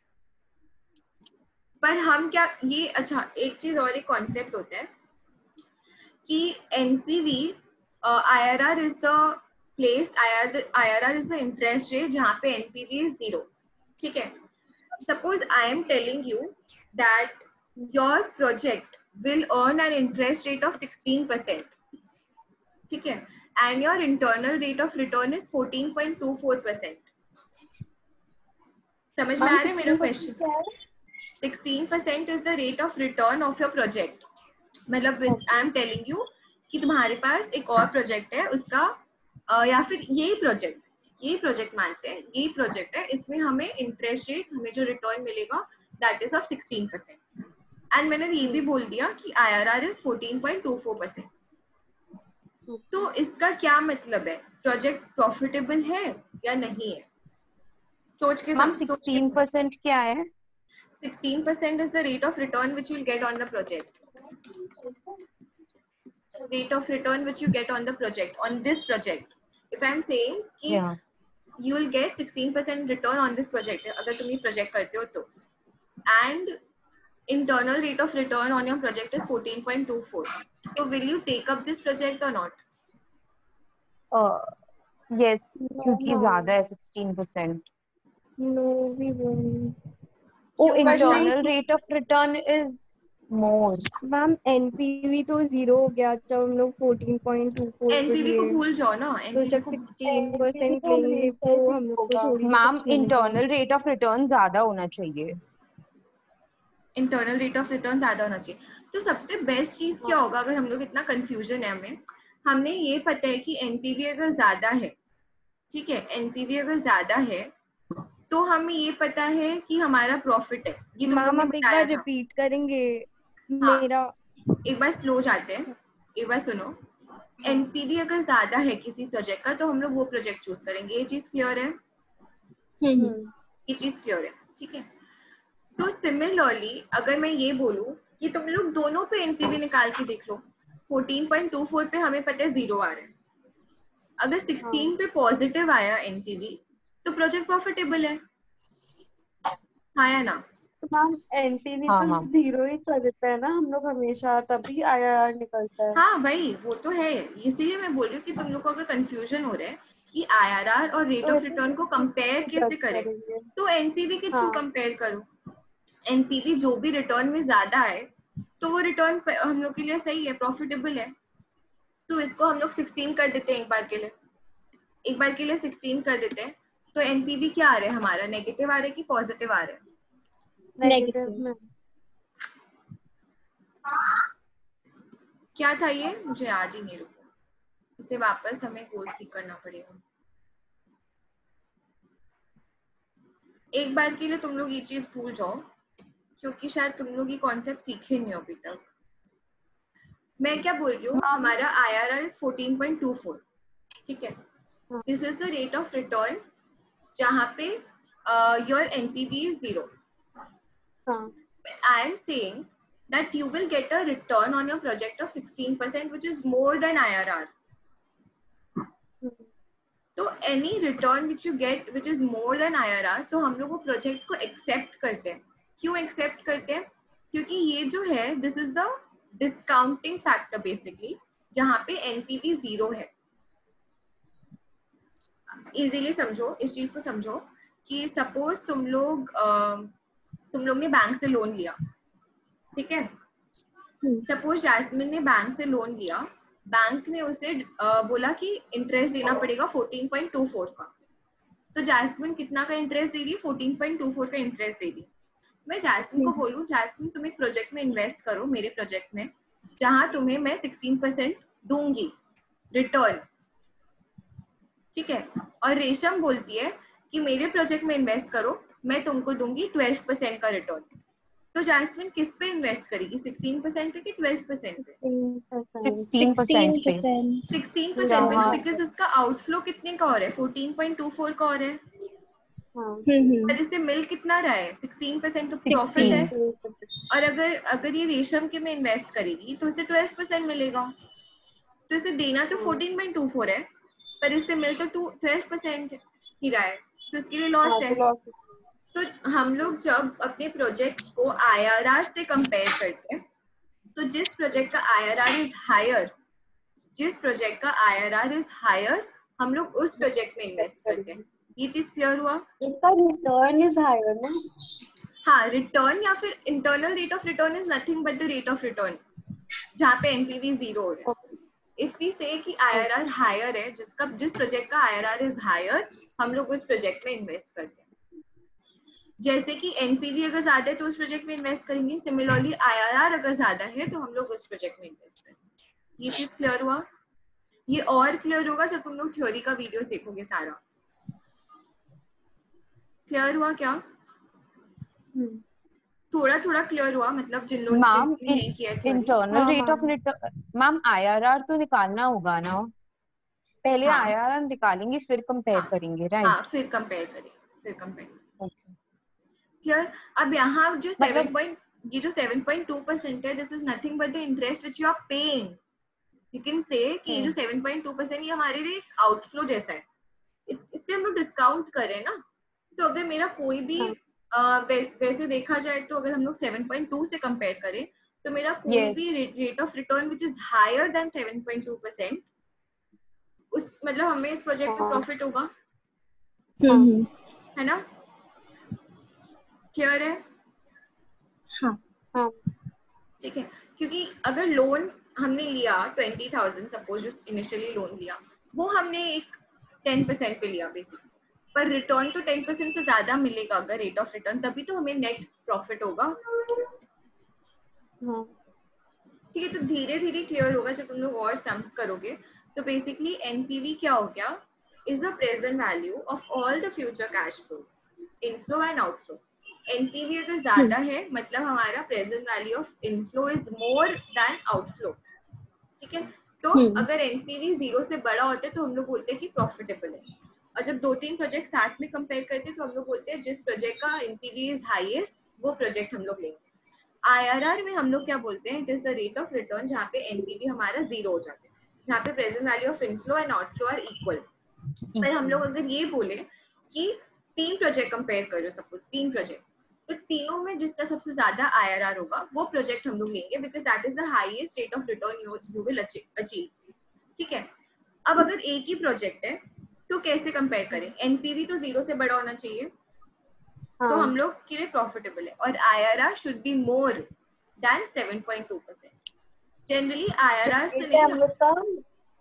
पर हम क्या ये, अच्छा एक चीज और, एक कॉन्सेप्ट होता है कि NPV IRR is the place, IRR is the interest rate जहाँ पे NPV is 0, ठीक है। Suppose I am telling you that your project will earn an interest rate of 16%, ठीक है, and your internal rate of return is 14.24%. समझ में आ रहा है मेरा question? 16% is the rate of return of your project. मतलब I am telling you कि तुम्हारे पास एक और प्रोजेक्ट है, उसका या फिर यही प्रोजेक्ट मानते हैं, यही प्रोजेक्ट है, इसमें हमें इंटरेस्ट रेट, हमें जो रिटर्न मिलेगा दैट इज ऑफ 16%। एंड मैंने ये भी बोल दिया कि IRR इज 14.24%। तो इसका क्या मतलब है, प्रोजेक्ट प्रॉफिटेबल है या नहीं है? सोच के, 16% क्या है? 16% is the rate of return which you'll get on the project. Rate of return which you get on the project, on this project. If I am saying कि you will get 16% return on this project, अगर तुम ये project करते हो तो, and internal rate of return on your project is 14.24. So will you take up this project or not? Yes, क्योंकि ज़्यादा है 16%. No, we won't. Oh, internal rate of return is more. Ma'am NPV तो 0 हो गया, जब हम लोग 14.24 NPV को भूल जाओ ना, तो जब 16% लेंगे तो हम लोग को थोड़ी, ma'am internal rate of return ज्यादा होना चाहिए। इंटरनल रेट ऑफ रिटर्न ज्यादा होना चाहिए। तो सबसे बेस्ट चीज क्या होगा, अगर हम लोग इतना कंफ्यूजन है हमें, हमने ये पता है कि NPV अगर ज्यादा है, ठीक है, NPV अगर ज्यादा है तो हमें ये पता है कि हमारा प्रॉफिट है। ये मैम आप एक बार रिपीट करेंगे? हाँ, मेरा एक बार स्लो जाते हैं, एक बार सुनो। NPV अगर ज्यादा है किसी प्रोजेक्ट का तो हम लोग वो प्रोजेक्ट चूज करेंगे। ये चीज क्लियर है? ये चीज क्लियर है, ठीक है। तो सिमिलरली अगर मैं ये बोलूं कि तुम लोग दोनों पे NPV निकाल के देख लो, 14.24 पे हमें पता है 0 आ रहा है, अगर 16 पे पॉजिटिव आया NPV तो प्रोजेक्ट प्रॉफिटेबल है, हाँ या ना? तो मैम NPV तो 0 ही कर देता है ना हम लोग हमेशा, तभी IRR निकलता है। हाँ भाई वो तो है, इसीलिए मैं बोल रही हूँ कि तुम लोग को अगर कंफ्यूजन हो रहा है कि IRR और रेट ऑफ रिटर्न को कंपेयर कैसे करें, तो NPV के थ्रू कंपेयर करो। NPV जो भी रिटर्न में ज्यादा है तो वो रिटर्न हम लोग के लिए सही है, प्रॉफिटेबल है, तो इसको हम लोग 16 कर देते हैं एक बार के लिए। एक बार के लिए 16 कर देते हैं, तो एनपीवी क्या आ रहा है हमारा, नेगेटिव आ रहा है कि पॉजिटिव आ रहा है? नेगेटिव। क्या था ये, मुझे याद ही नहीं, रुको इसे वापस हमें कोड सीख करना पड़ेगा। एक बार के लिए तुम लोग ये चीज भूल जाओ, क्योंकि शायद तुम लोग ये कॉन्सेप्ट सीखे नहीं हो अभी तक। मैं क्या बोल रही हूँ, हमारा IRR इज 14.24, ठीक है। This is the rate of return जहाँ पे your NPV is 0. I am saying that you will get a return on your project of 16%, which is more than IRR. तो any return which you get which is more than IRR, तो हम लोग वो project को accept करते हैं। क्यों accept करते हैं? क्योंकि ये जो है this is the discounting factor basically, जहाँ पे NPV 0 है। इजीली समझो, इस चीज को समझो कि सपोज तुम लोग ने बैंक से लोन लिया, ठीक है। सपोज जैस्मिन ने बैंक से लोन लिया, बैंक ने उसे बोला कि इंटरेस्ट देना पड़ेगा 14.24 का, तो जैस्मिन कितना का इंटरेस्ट दे रही है, 14.24 का इंटरेस्ट दे रही है। मैं जैस्मिन को बोलूं, जैस्मिन तुम एक प्रोजेक्ट में इन्वेस्ट करो, मेरे प्रोजेक्ट में, जहां तुम्हें मैं 16% दूंगी रिटर्न, ठीक है। और रेशम बोलती है कि मेरे प्रोजेक्ट में इन्वेस्ट करो, मैं तुमको दूंगी 12% का रिटर्न। तो जैस्मिन किस पे इन्वेस्ट करेगी, 16% पे कि 12% पे? 16% पे। 16% पे, बिकॉज उसका आउटफ्लो कितने का हो रहा है, 14.24 का हो रहा है। पर इससे मिल कितना रहा है, 16%, तो प्रॉफिट है। और अगर ये रेशम के में इन्वेस्ट करेगी तो इसे 12% मिलेगा। तो इसे देना तो 14.24 है, पर इससे मिल तो 12% ही रहा है, तो इसके लिए लॉस है। तो हम लोग जब अपने प्रोजेक्ट को IRR से कंपेयर करते हैं, तो जिस प्रोजेक्ट का IRR इज हायर, हम लोग उस प्रोजेक्ट में इन्वेस्ट करते हैं। ये चीज क्लियर हुआ? इसका रिटर्न इज हायर ना? हाँ, रिटर्न या फिर internal rate of return is nothing but the rate of return जहाँ पे NPV 0 हो रहा है। इफ वी से कि IRR हायर है, जिस प्रोजेक्ट का IRR इज हायर, हम लोग उस प्रोजेक्ट में इन्वेस्ट करते हैं। जैसे कि NPV अगर ज्यादा है तो उस प्रोजेक्ट में इन्वेस्ट करेंगे, सिमिलरली IRR अगर ज्यादा है तो हम लोग उस प्रोजेक्ट में इन्वेस्ट करेंगे। ये चीज क्लियर हुआ? ये और क्लियर होगा जब तुम लोग थ्योरी का वीडियोस देखोगे सारा। क्लियर हुआ क्या? थोड़ा थोड़ा क्लियर हुआ, मतलब जिन लोगों ने नहीं किया theory. Internal rate of return ma'am IRR तो निकालना होगा ना, पहले IRR निकालेंगे फिर कंपेयर करेंगे, राइट? हाँ, फिर कंपेयर करेंगे। क्लियर? अब यहाँ जो 7.2% है, this is nothing but the interest which you are paying. You can say कि ये जो 7.2% ये हमारे लिए आउटफ्लो जैसा है, इससे हम लोग डिस्काउंट करें ना। तो अगर मेरा कोई भी वैसे देखा जाए तो अगर हम लोग 7.2 से कंपेयर करें तो मेरा कोई भी rate of return which is higher than 7.2%, उस मतलब हमें इस प्रोजेक्ट में प्रॉफिट होगा, है ना? क्लियर है? हाँ, ठीक है। क्योंकि अगर लोन हमने लिया 20,000, सपोज जो इनिशियली लोन लिया वो हमने एक 10% पे लिया बेसिकली, पर रिटर्न तो 10% से ज्यादा मिलेगा अगर रेट ऑफ रिटर्न, तभी तो हमें नेट प्रॉफिट होगा। ठीक है, तो धीरे धीरे क्लियर होगा जब तुम लोग और सम्स करोगे। तो बेसिकली NPV क्या हो गया, is the present value of all the future cash flows, inflow and outflow. NPV अगर ज्यादा है मतलब हमारा present value of inflow is more than outflow, ठीक है। तो अगर NPV 0 से बड़ा होता है तो हम लोग बोलते हैं कि प्रॉफिटेबल है। और जब 2-3 प्रोजेक्ट साथ में कंपेयर करते हैं तो हम लोग बोलते हैं जिस प्रोजेक्ट का NPV इज हाईएस्ट वो प्रोजेक्ट हम लोग लेंगे। IRR में हम लोग क्या बोलते हैं, it is the rate of return जहाँ पे NPV हमारा 0 हो जाता है, जहाँ पे present value of inflow and outflow are equal. पर हम लोग अगर ये बोले कि 3 प्रोजेक्ट कंपेयर करो, सपोज 3 प्रोजेक्ट, तो तीनों में जिसका सबसे ज्यादा IRR होगा वो प्रोजेक्ट हम लोग लेंगे, because that is the highest rate of return you will achieve, ठीक है। अब अगर एक ही प्रोजेक्ट है तो कैसे कंपेयर करें, NPV तो 0 से बड़ा होना चाहिए, तो हम लोग के लिए प्रॉफिटेबल है, और IRR should be more than 7.2%। Generally IRR से नहीं,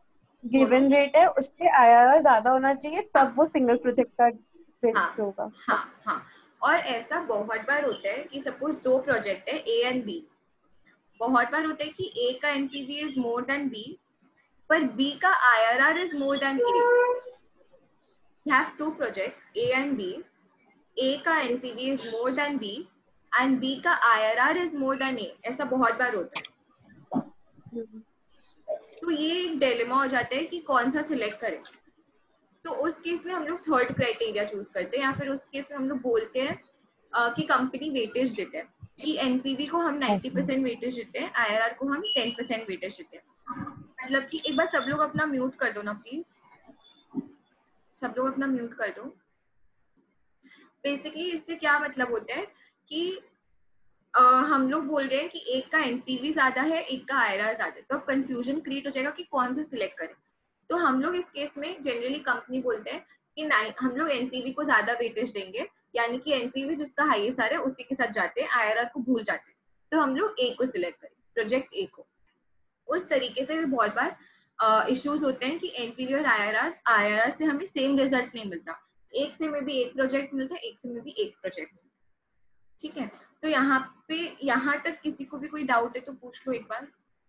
गिवन रेट है उसके आईआरआर ज्यादा होना चाहिए तब वो सिंगल प्रोजेक्ट का बेसिस होगा। हाँ। और ऐसा बहुत बार होता है कि सपोज 2 प्रोजेक्ट है ए एंड बी, बहुत बार होता है कि ए का NPV is more than B पर बी का IRR is more than A. You have 2 projects A and B. A का NPV is more than B and B का IRR is more than A. ऐसा बहुत बार होता है। तो ये एक डिलेमा हो जाता है कि कौन सा सिलेक्ट करें। तो उस केस में हम लोग थर्ड क्राइटेरिया चूज करते हैं या फिर उस केस में हम लोग बोलते हैं कि कंपनी वेटेज देते हैं कि एनपीवी को हम 90% वेटेज देते हैं, IRR को हम 10% वेटेज देते हैं। मतलब कि एक बार सब लोग अपना म्यूट कर दो ना प्लीज, सब लोग अपना म्यूट कर दो। बेसिकली इससे क्या मतलब होता है कि हम लोग बोल रहे हैं कि एक का एनपीवी ज्यादा है, एक का आईआरआर ज्यादा है, तो अब कंफ्यूजन क्रिएट हो जाएगा कि कौन सा सिलेक्ट करें। तो हम लोग इस केस में जनरली कंपनी बोलते हैं कि हम लोग एनपीवी को ज्यादा वेटेज देंगे, यानी कि एनपीवी जिसका हाईएस्ट आ रहा है उसी के साथ जाते हैं, आईआरआर को भूल जाते हैं। तो हम लोग ए को सिलेक्ट करें, प्रोजेक्ट ए को। उस तरीके से बहुत बार इश्यूज होते हैं कि एनपीवी और आईआरआर से हमें सेम रिजल्ट नहीं मिलता, एक से में भी एक प्रोजेक्ट मिलता है, एक से में भी एक प्रोजेक्ट। ठीक है, तो यहाँ तक किसी को भी कोई डाउट है तो पूछ लो एक बार।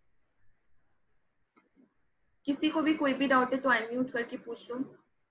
किसी को भी कोई भी डाउट है तो अनम्यूट करके पूछ लो।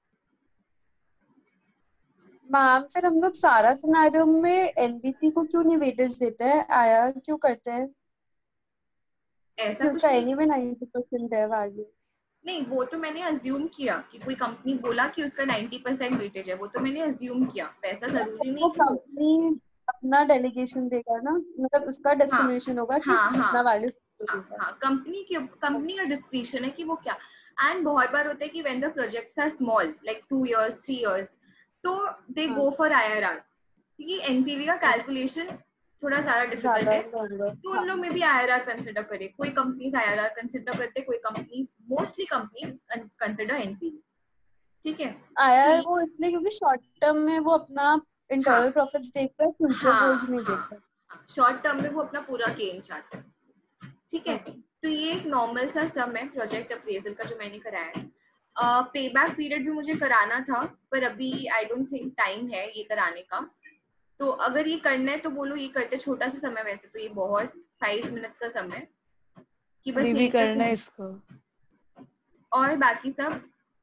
मैम फिर हम लोग सारा सिनेरियो में एनबीसी को क्यों नहीं वेटेज देते हैं, आईआर क्यों करते हैं? ऐसा उसका एनीवे 90% है वैल्यू। नहीं, वो तो मैंने अज्यूम किया कि कोई कंपनी बोला कि उसका 90% वेटेज है, वो तो मैंने अज्यूम किया। पैसा जरूरी नहीं कि कंपनी अपना डेलीगेशन देगा ना, मतलब उसका डिस्क्रिमिनेशन होगा कि कितना वैल्यू देगा। हाँ, कंपनी का डिस्क्रिप्शन है कि वो क्या। एंड बहुत बार होता है कि when the projects are small like 2 years 3 years तो दे गो फॉर आईआरआर, क्योंकि एनपीवी का कैलकुलेशन थोड़ा ज्यादा डिफिकल्ट है, तो उन लोग में भी आईआरआर कंसिडर करे। कोई कंपनीज आईआरआर कंसिडर करते, कोई companies, mostly companies consider NPV. ठीक है, आईआरआर वो इसलिए क्योंकि शॉर्ट टर्म में वो अपना इंटरनल प्रॉफिट्स देखता है, फ्यूचर गोल्स नहीं देखता। शॉर्ट टर्म में वो अपना पूरा गेन चाहता है। ठीक है, तो ये एक नॉर्मल सा सम है प्रोजेक्ट अप्रेजल का जो मैंने कराया है। पेबैक पीरियड भी मुझे कराना था पर अभी आई डोंट थिंक टाइम है ये कराने का। तो अगर ये करना है तो बोलो ये करते। छोटा सा समय, वैसे तो ये बहुत 5 मिनट्स का समय कि बस भी करना है इसको। और बाकी सब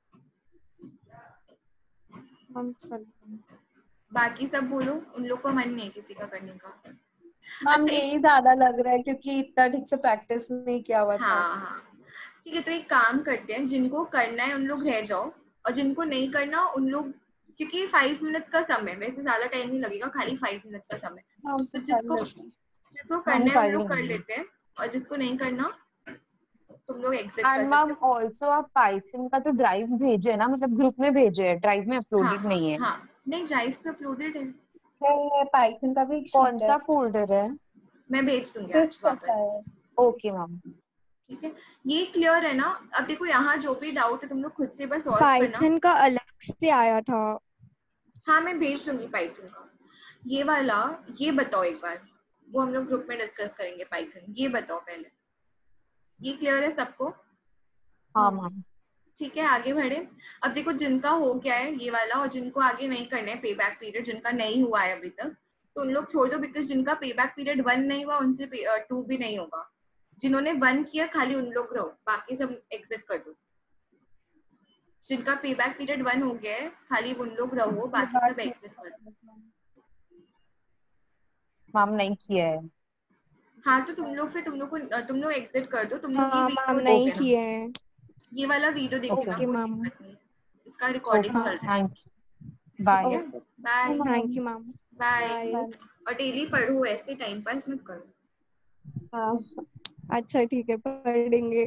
बोलो, उन लोग को मन नहीं है किसी का करने का। मैम यही ज्यादा लग रहा है क्योंकि इतना ठीक से प्रैक्टिस नहीं किया हुआ था। हाँ, ठीक है, तो एक काम करते हैं, जिनको करना है उन लोग रह जाओ और जिनको नहीं करना उन लोग, क्योंकि 5 मिनट्स का समय, वैसे ज्यादा टाइम नहीं लगेगा, खाली 5 मिनट्स का समय। तो जिसको करना है उन लोग कर लेते हैं और जिसको नहीं करना तुम लोग एग्जिट कर सकते हो। मैम ऑल्सो आप पाइथन का तो ड्राइव भेजे ना, मतलब ग्रुप में भेजे है, ड्राइव में अपलोडेड नहीं है। हाँ, नहीं ड्राइव पे अपलोडेड है पाइथन का भी। कौन सा फोल्डर है? मैं भेज दूंगी आज वापस। ओके मैम, ठीक है, ये क्लियर है ना? अब देखो यहाँ जो भी डाउट है तुम लोग खुद से बस सॉल्व करना। पाइथन का अलग से आया था। हाँ, मैं भेज दूंगी पाइथन का। ये वाला ये बताओ एक बार, वो हम लोग ग्रुप में डिस्कस करेंगे। पाइथन ये बताओ पहले, ये क्लियर है सबको? हाँ मैम। ठीक है, आगे बढ़े। अब देखो जिनका हो गया है ये वाला और जिनको आगे नहीं करना है पेबैक पीरियड, जिनका नहीं हुआ है अभी तक, तो उन लोग छोड़ दो, बिकॉज जिनका पेबैक पीरियड 1 नहीं हुआ उनसे 2 भी नहीं होगा। जिन्होंने 1 किया खाली उन लोग रहो, बाकी सब एग्जिट कर दो। जिनका पेबैक पीरियड 1 हो गया है खाली उन लोग रहो, बाकी सब एग्जिट कर दो। मैम नहीं किया है। हाँ, तो तुम लोग एग्जिट कर दो। तुम लोग हाँ, मैम नहीं किए हैं। ये वाला वीडियो देखना, कोई दिक्कत नहीं, इसका रिकॉर्डिंग चल रहा है। Bye bye. Thank you ma'am. Bye. और डेली पढ़ो, ऐसे टाइम पास मत करो। अच्छा ठीक है, पढ़ेंगे।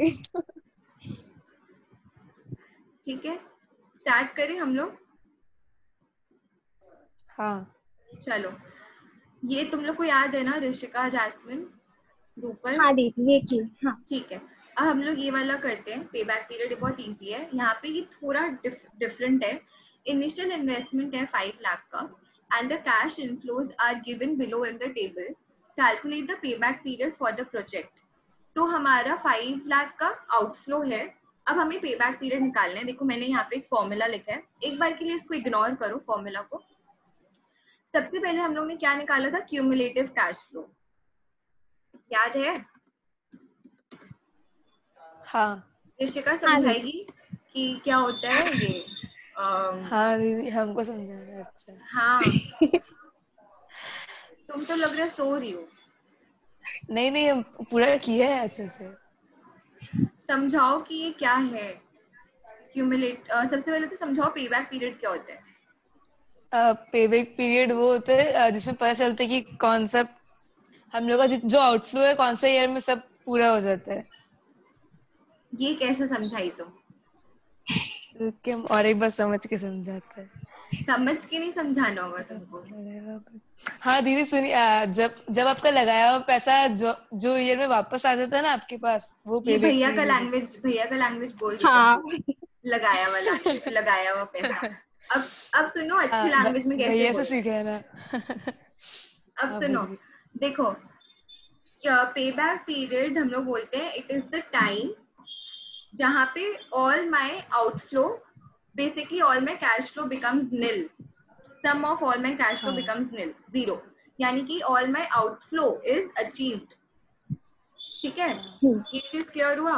ठीक है, स्टार्ट करें हम लोग? हाँ चलो, ये तुम लोग को याद है ना, ऋषिका, जैस्मिन, रूपल? हाँ दीदी, ये की। हाँ ठीक है, अब हम लोग ये वाला करते हैं। पेबैक पीरियड बहुत इजी है, यहाँ पे ये थोड़ा डिफरेंट है। इनिशियल इन्वेस्टमेंट है 5 लाख का and the cash inflows are given below in the table. Calculate the payback period for the project. तो हमारा 5 लाख का आउटफ्लो है अब हमें पे बैक पीरियड निकालना है। देखो मैंने यहाँ पे एक फॉर्मूला लिखा है, एक बार के लिए इसको इग्नोर करो फॉर्मूला को। सबसे पहले हम लोग ने क्या निकाला था, क्यूमुलेटिव कैश फ्लो, याद है? हाँ ऋषिका समझाएगी कि क्या होता है ये। हाँ दीदी हमको समझाना। अच्छा हाँ तुम तो लग रहा है सो रही हो। नहीं हम पूरा किया है अच्छे से। समझाओ कि ये क्या है क्यूमुलेट। सबसे पहले तो समझाओ पे बैक पीरियड क्या होता है। पेबैक पीरियड वो होता है जिसमें पता चलता है कि कौन सा हम लोग का जो आउटफ्लो है कौन सा ईयर में सब पूरा हो जाता है। ये कैसे समझाई तुम? रुक के हम और एक बार समझ के समझाते हैं। समझ के नहीं समझाना होगा तुमको। हाँ दीदी सुनिए, जब आपका लगाया हुआ पैसा जो ईयर में वापस आ जाता है ना आपके पास, वो ये पेबैक भैया पीरियड। का लैंग्वेज बोल देते हाँ हैं, लगाया हुआ पैसा। अब सुनो अच्छी लैंग्वेज में कैसे भैया से बोल। सीखा है ना। अब सुनो, देखो पे बैक पीरियड हम लोग बोलते हैं इट इज द टाइम जहाँ पे all my outflow, basically all my cash flow becomes nil, sum of all my cash flow becomes nil, zero, यानी कि all my outflow is achieved. ठीक है, ये चीज क्लियर हुआ?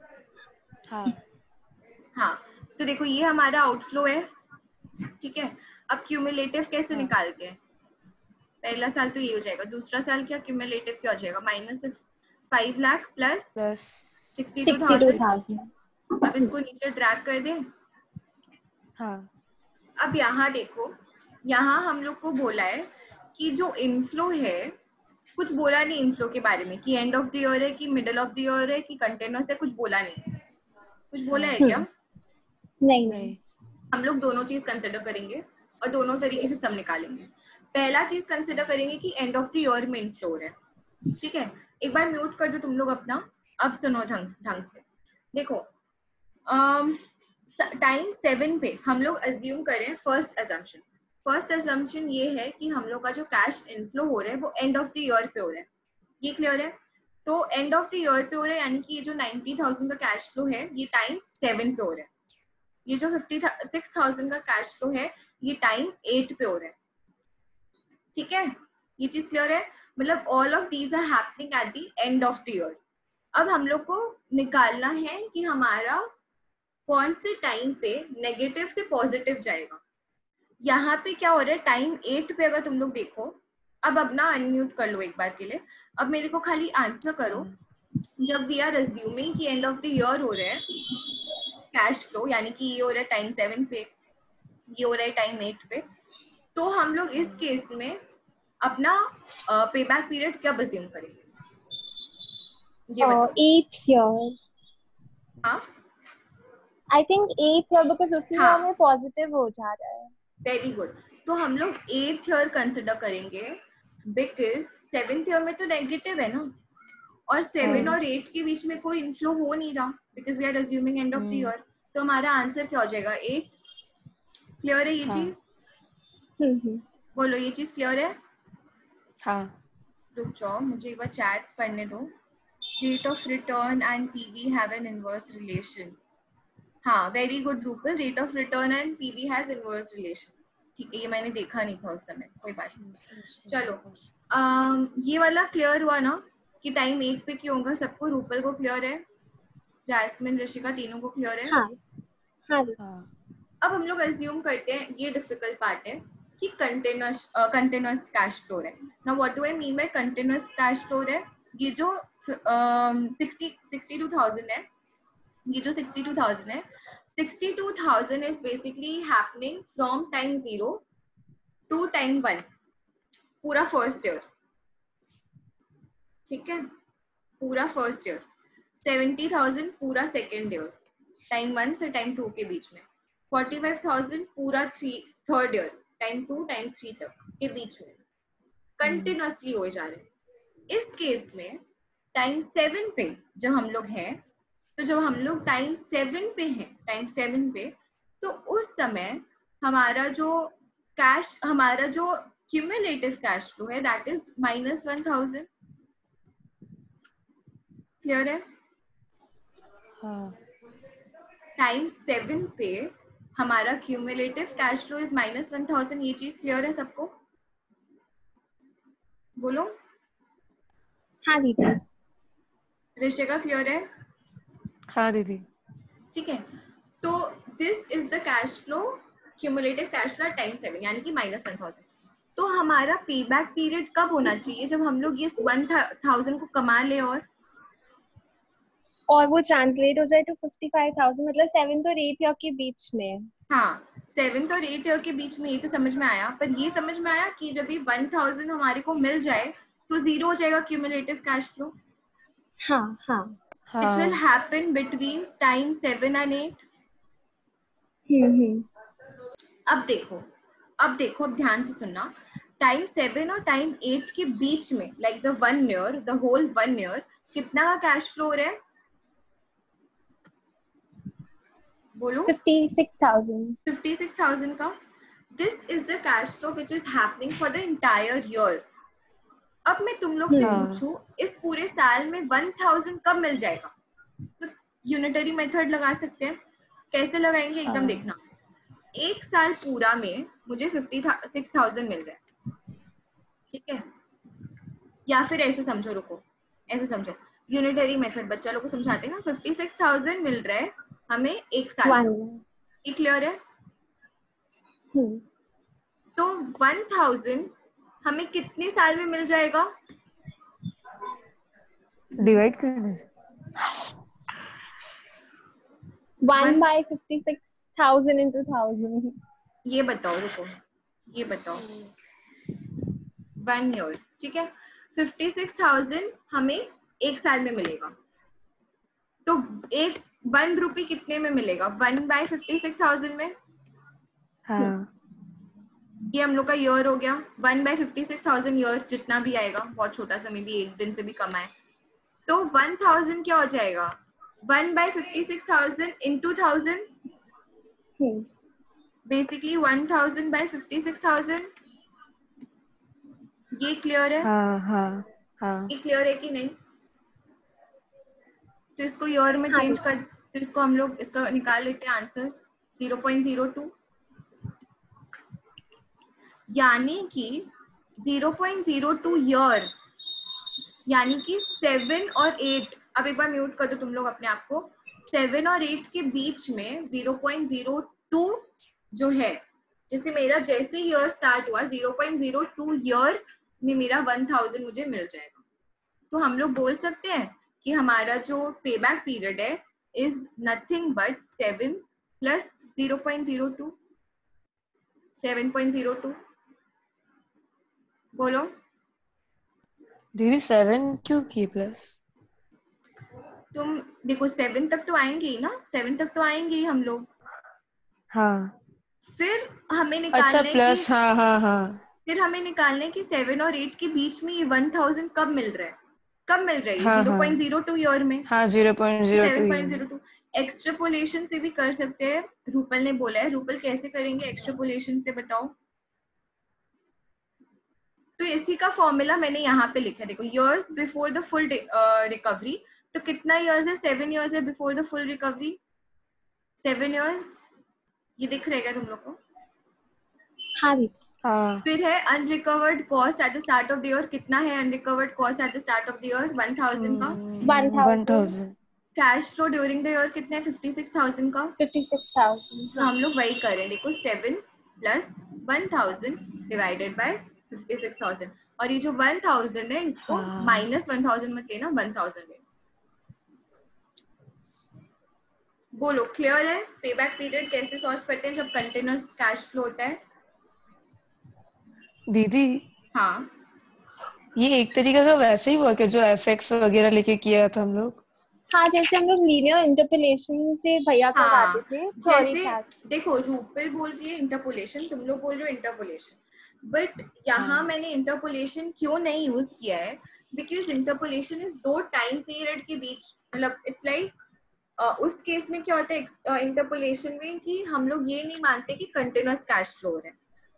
हाँ तो देखो ये हमारा आउटफ्लो है। ठीक है, अब क्यूमुलेटिव कैसे निकालते हैं? पहला साल तो ये हो जाएगा, दूसरा साल क्या क्यूमुलेटिव क्या हो जाएगा, -5 लाख प्लस 62,000। अब इसको नीचे ड्रैग कर दें। हाँ अब यहाँ देखो, यहाँ हम लोग को बोला है कि जो इनफ्लो है, कुछ बोला नहीं इनफ्लो के बारे में कि एंड ऑफ द ईयर है कि मिडिल ऑफ द ईयर है कि कंटिन्यूअस है, कुछ बोला नहीं। कुछ बोला है क्या? नहीं। हम लोग दोनों चीज कंसिडर करेंगे और दोनों तरीके से सम निकालेंगे। पहला चीज कंसिडर करेंगे कि एंड ऑफ द ईयर में इनफ्लो है। ठीक है, एक बार म्यूट कर दो तुम लोग अपना, अब सुनो ढंग से। देखो टाइम 7 पे हम लोग अज्यूम करें, फर्स्ट अजम्पशन ये है कि हम लोग का जो कैश इनफ्लो हो रहा है वो एंड ऑफ द ईयर पे हो रहा है। ये क्लियर है? तो एंड ऑफ द ईयर पे हो रहा है, यानी कि ये जो 90,000 का कैश फ्लो है ये टाइम 7 पे हो रहा है। ये जो 56,000 का कैश फ्लो है ये टाइम 8 पे हो रहा है। ठीक है, ये चीज क्लियर है? मतलब all of these are happening at the end of the year. अब हम लोग को निकालना है कि हमारा कौन से टाइम पे नेगेटिव से पॉजिटिव जाएगा। यहाँ पे क्या हो रहा है, टाइम 8 पे अगर तुम लोग देखो, अब ना अनम्यूट कर लो एक बार के लिए। अब मेरे को खाली आंसर करो, जब वी आर अज्यूमिंग कि एंड ऑफ द ईयर हो रहा है कैश फ्लो, यानी कि ये हो रहा है टाइम 7 पे, ये हो रहा है टाइम 8 पे, तो हम लोग इस केस में अपना पे बैक पीरियड कब अज्यूम करेंगे? ये बताओ। 8th year. हाँ I think 8th year, because उसी ईयर में पॉजिटिव हो जा रहा है। वेरी गुड, तो हम लोग 8th ईयर कंसिडर करेंगे, बिकॉज 7th ईयर में तो नेगेटिव है ना, और 7 और 8 के बीच में कोई इनफ्लो हो नहीं रहा, because we are assuming end of the year. तो हमारा आंसर क्या हो जाएगा, 8। क्लियर है ये चीज? बोलो, ये चीज क्लियर है? हाँ। रुक जाओ, मुझे एक बार चैट्स पढ़ने दो। Rate of return and PV have an inverse relation. हाँ, very good Rupal, rate of return and PV has inverse relation. ठीक है, ये मैंने देखा नहीं था उस समय, कोई बात नहीं। चलो ये वाला क्लियर हुआ ना कि टाइम 8 पे क्यों होगा? सबको, रूपल को क्लियर है, जैस्मिन, ऋषिका, तीनों को क्लियर है? हाँ। अब हम लोग अज्यूम करते हैं, ये डिफिकल्ट पार्ट है, कि कंटिन्यूअस कैश फ्लो है। Now what do I mean by continuous cash flow है? ये जो 62,000 है, ये जो 62,000 है, 62,000 is basically happening from time 0 to time 1, पूरा फर्स्ट ईयर। ठीक है, पूरा फर्स्ट ईयर। 70,000 पूरा सेकेंड ईयर, टाइम 1 से टाइम 2 के बीच में। 45,000 पूरा थर्ड ईयर, टाइम 2 टाइम 3 तक के बीच में कंटिन्यूअसली हो जा रहे हैं। इस केस में टाइम 7 पे जब हम लोग हैं, तो जब हम लोग टाइम 7 पे हैं, टाइम 7 पे, तो उस समय हमारा जो क्यूमुलेटिव कैश फ्लो है दैट इज -1,000। क्लियर है? हाँ। टाइम्स 7 पे हमारा क्यूमुलेटिव कैश फ्लो इज -1000। ये चीज क्लियर है सबको? बोलो। हाँ दीदी। ऋषिका क्लियर है? हाँ दीदी। ठीक है, तो this is the cash flow, cumulative cash flow times 7 यानी कि -1000। तो हमारा पे बैक पीरियड कब होना चाहिए? जब हम लोग ये 1000 को कमा ले और वो ट्रांसलेट हो जाए टू 55,000, मतलब 7th और 8th ईयर के बीच में। हाँ, 7th और 8th ईयर के बीच में। ये तो समझ में आया, पर ये समझ में आया कि जब ये 1000 हमारे को मिल जाए तो 0 हो जाएगा क्यूमुलेटिव कैश फ्लो। हाँ हाँ। It will happen between time 7 and 8. अब देखो, अब ध्यान से सुनना। टाइम 7 और टाइम 8 के बीच में, like the 1 year, the whole 1 year, कितना का कैश फ्लो हो रहा है? बोलो। 56,000। 56,000 का। This is the cash flow which is happening for the entire year. अब मैं तुम लोग से पूछूं, इस पूरे साल में 1000 कब मिल जाएगा? तो यूनिटरी मेथड लगा सकते हैं। कैसे लगाएंगे एकदम देखना। एक साल पूरा में मुझे 56,000 मिल रहा है, ठीक है? या फिर ऐसे समझो, रुको, ऐसे समझो, यूनिटरी मेथड बच्चा लोग को समझाते हैं ना। 56,000 मिल रहा है हमें एक साल में। ये क्लियर है? तो 1000 हमें कितने साल में मिल जाएगा? डिवाइड करने से 1/56,000 into 1000। ये बताओ, रुको, ये बताओ। 1 year, ठीक है? 56,000 हमें एक साल में मिलेगा। तो एक 1 रुपये कितने में मिलेगा? 1/56,000 में। हाँ। ये हम लोग का ईयर हो गया। 1/56,000 ईयर जितना भी आएगा, बहुत छोटा सा, मे भी एक दिन से भी कम आए, तो 1000 क्या हो जाएगा? 1/56,000 into 1000, बेसिकली 1000/56,000। ये क्लियर है? हाँ। ये क्लियर है कि नहीं? तो इसको ईयर में चेंज कर, तो इसको हम लोग इसका निकाल लेते हैं आंसर 0.02, यानी कि 0.02 ईयर, यानी कि 7 और 8। अब एक बार म्यूट कर दो तुम लोग अपने आप को। 7 और 8 के बीच में 0.02 जो है, जैसे मेरा जैसे ईयर स्टार्ट हुआ 0.02 ईयर में मेरा 1000 मुझे मिल जाएगा। तो हम लोग बोल सकते हैं कि हमारा जो पे बैक पीरियड है इज नथिंग बट 7 प्लस 0.02, 7.02। बोलो दीदी 7 क्यों की प्लस? तुम देखो, 7 तक तो आएंगे ही ना, 7 तक तो आएंगे ही हम लोग। हाँ। फिर हमें निकालना अच्छा है प्लस, कि हाँ। फिर हमें निकालना है कि 7 और 8 के बीच में ये 1000 कब मिल रहा है? कब मिल रहा है? हाँ, 0.02 ईयर में। हाँ 0.02। 7.02। एक्सट्रापोलेशन से भी कर सकते हैं, रूपल ने बोला है। रूपल कैसे करेंगे एक्सट्रापोलेशन से, बताओ? तो इसी का फॉर्मूला मैंने यहाँ पे लिखा है, देखो, years before the full recovery. तो कितना इयर्स है? 7 इयर्स है before the full recovery. 7 years, ये दिख रहेगा तुम लोग को? हाँ। फिर है unrecovered cost at the start of the year. कितना है unrecovered cost at the start of the year? 1000 का। 1000। Cash flow during the year कितना है? 56,000 का। 56,000। तो हम लोग वही करें, देखो, 7 प्लस 1000 डिवाइडेड बाय 56,000। और ये जो 1000 है इसको -1000 मत लेना, 1000 लेना। बोलो, क्लियर है? पे बैक पीरियड कैसे सॉल्व करते हैं जब कंटिन्यूअस कैश फ्लो होता है? दीदी हाँ, ये एक तरीका का वैसे ही हुआ कि जो एफएक्स वगैरह लेके किया था हम लोग। हाँ, जैसे हम लोग लीनियर इंटरपोलेशन से भैया करवाते थे थ्योरी क्लास। देखो, रूपल बोल रही है इंटरपोलेशन, तुम लोग बोल रहे हो इंटरपोलेशन, बट यहाँ मैंने इंटरपोलेशन क्यों नहीं यूज किया है? Because interpolation is 2 time period के बीच, मतलब इट्स लाइक उस केस में क्या होता है इंटरपोलेशन में, कि हम लोग ये नहीं मानते कि कंटिन्यूअस कैश फ्लो है।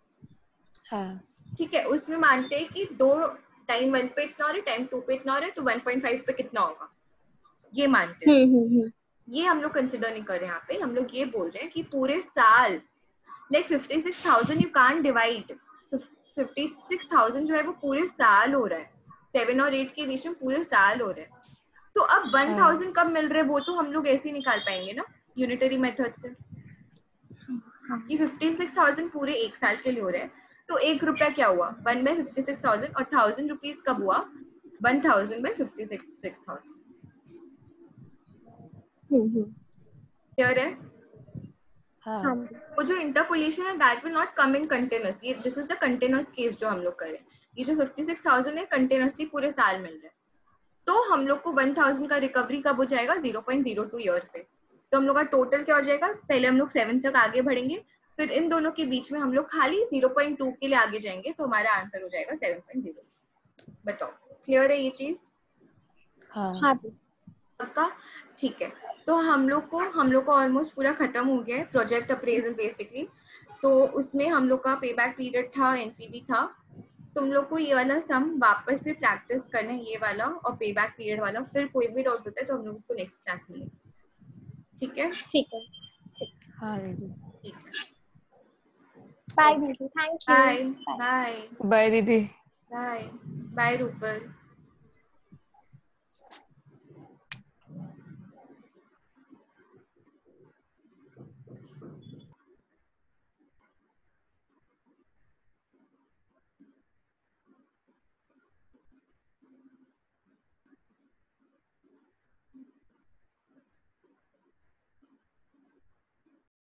ठीक है, उसमें मानते हैं कि 2 टाइम 1 पे इतना हो रहा है, टाइम 2 पे इतना हो रहा है, तो 1.5 पे कितना होगा, ये मानते हैं। ये हम लोग कंसिडर नहीं कर रहे हैं यहाँ पे। हम लोग ये बोल रहे हैं कि पूरे साल लाइक 56,000 यू कांट डिवाइड, 56,000 जो है वो पूरे साल हो रहा है, 7 और 8 के बीच में पूरे साल हो रहा है। तो अब 1,000 कब मिल रहे हैं वो तो हम लोग ऐसे ही निकाल पाएंगे ना यूनिटरी मेथड से। ये 56,000 पूरे एक साल के लिए हो रहा है, तो 1 रुपया क्या हुआ 1 by 56,000 और 1,000 रुपीज कब हुआ 1,000 by 56,000। क्लियर है? हाँ वो जो इंटरपोलेशन है that will not come in continuous, ये this is the continuous case जो हम लोग करें। ये जो 56,000 है कंटिन्यूअसली पूरे साल मिल रहा है, तो हम लोग को 1,000 का रिकवरी कब हो जाएगा 0.02 ईयर पे। तो हम लोग का टोटल क्या हो जाएगा, पहले हम लोग 7 तक आगे बढ़ेंगे, फिर इन दोनों के बीच में हम लोग खाली 0.2 के लिए आगे जाएंगे, तो हमारा आंसर हो जाएगा 7.0। बताओ क्लियर है ये चीज? हाँ पक्का? ठीक है। तो हम लोग को ऑलमोस्ट पूरा खत्म हो गया है प्रोजेक्ट अप्रेजल बेसिकली। तो उसमें हम लोग का पे बैक पीरियड था, एनपीवी था। तुम लोग को ये वाला सम वापस से प्रैक्टिस करना है, ये वाला और पे बैक पीरियड वाला। फिर कोई भी डाउट होता है तो हम लोग उसको नेक्स्ट क्लास में लेंगे। ठीक है? ठीक है। हाँ ठीक है। बाय दीदी, thank you. Bye bye bye दीदी। Bye bye Rupal.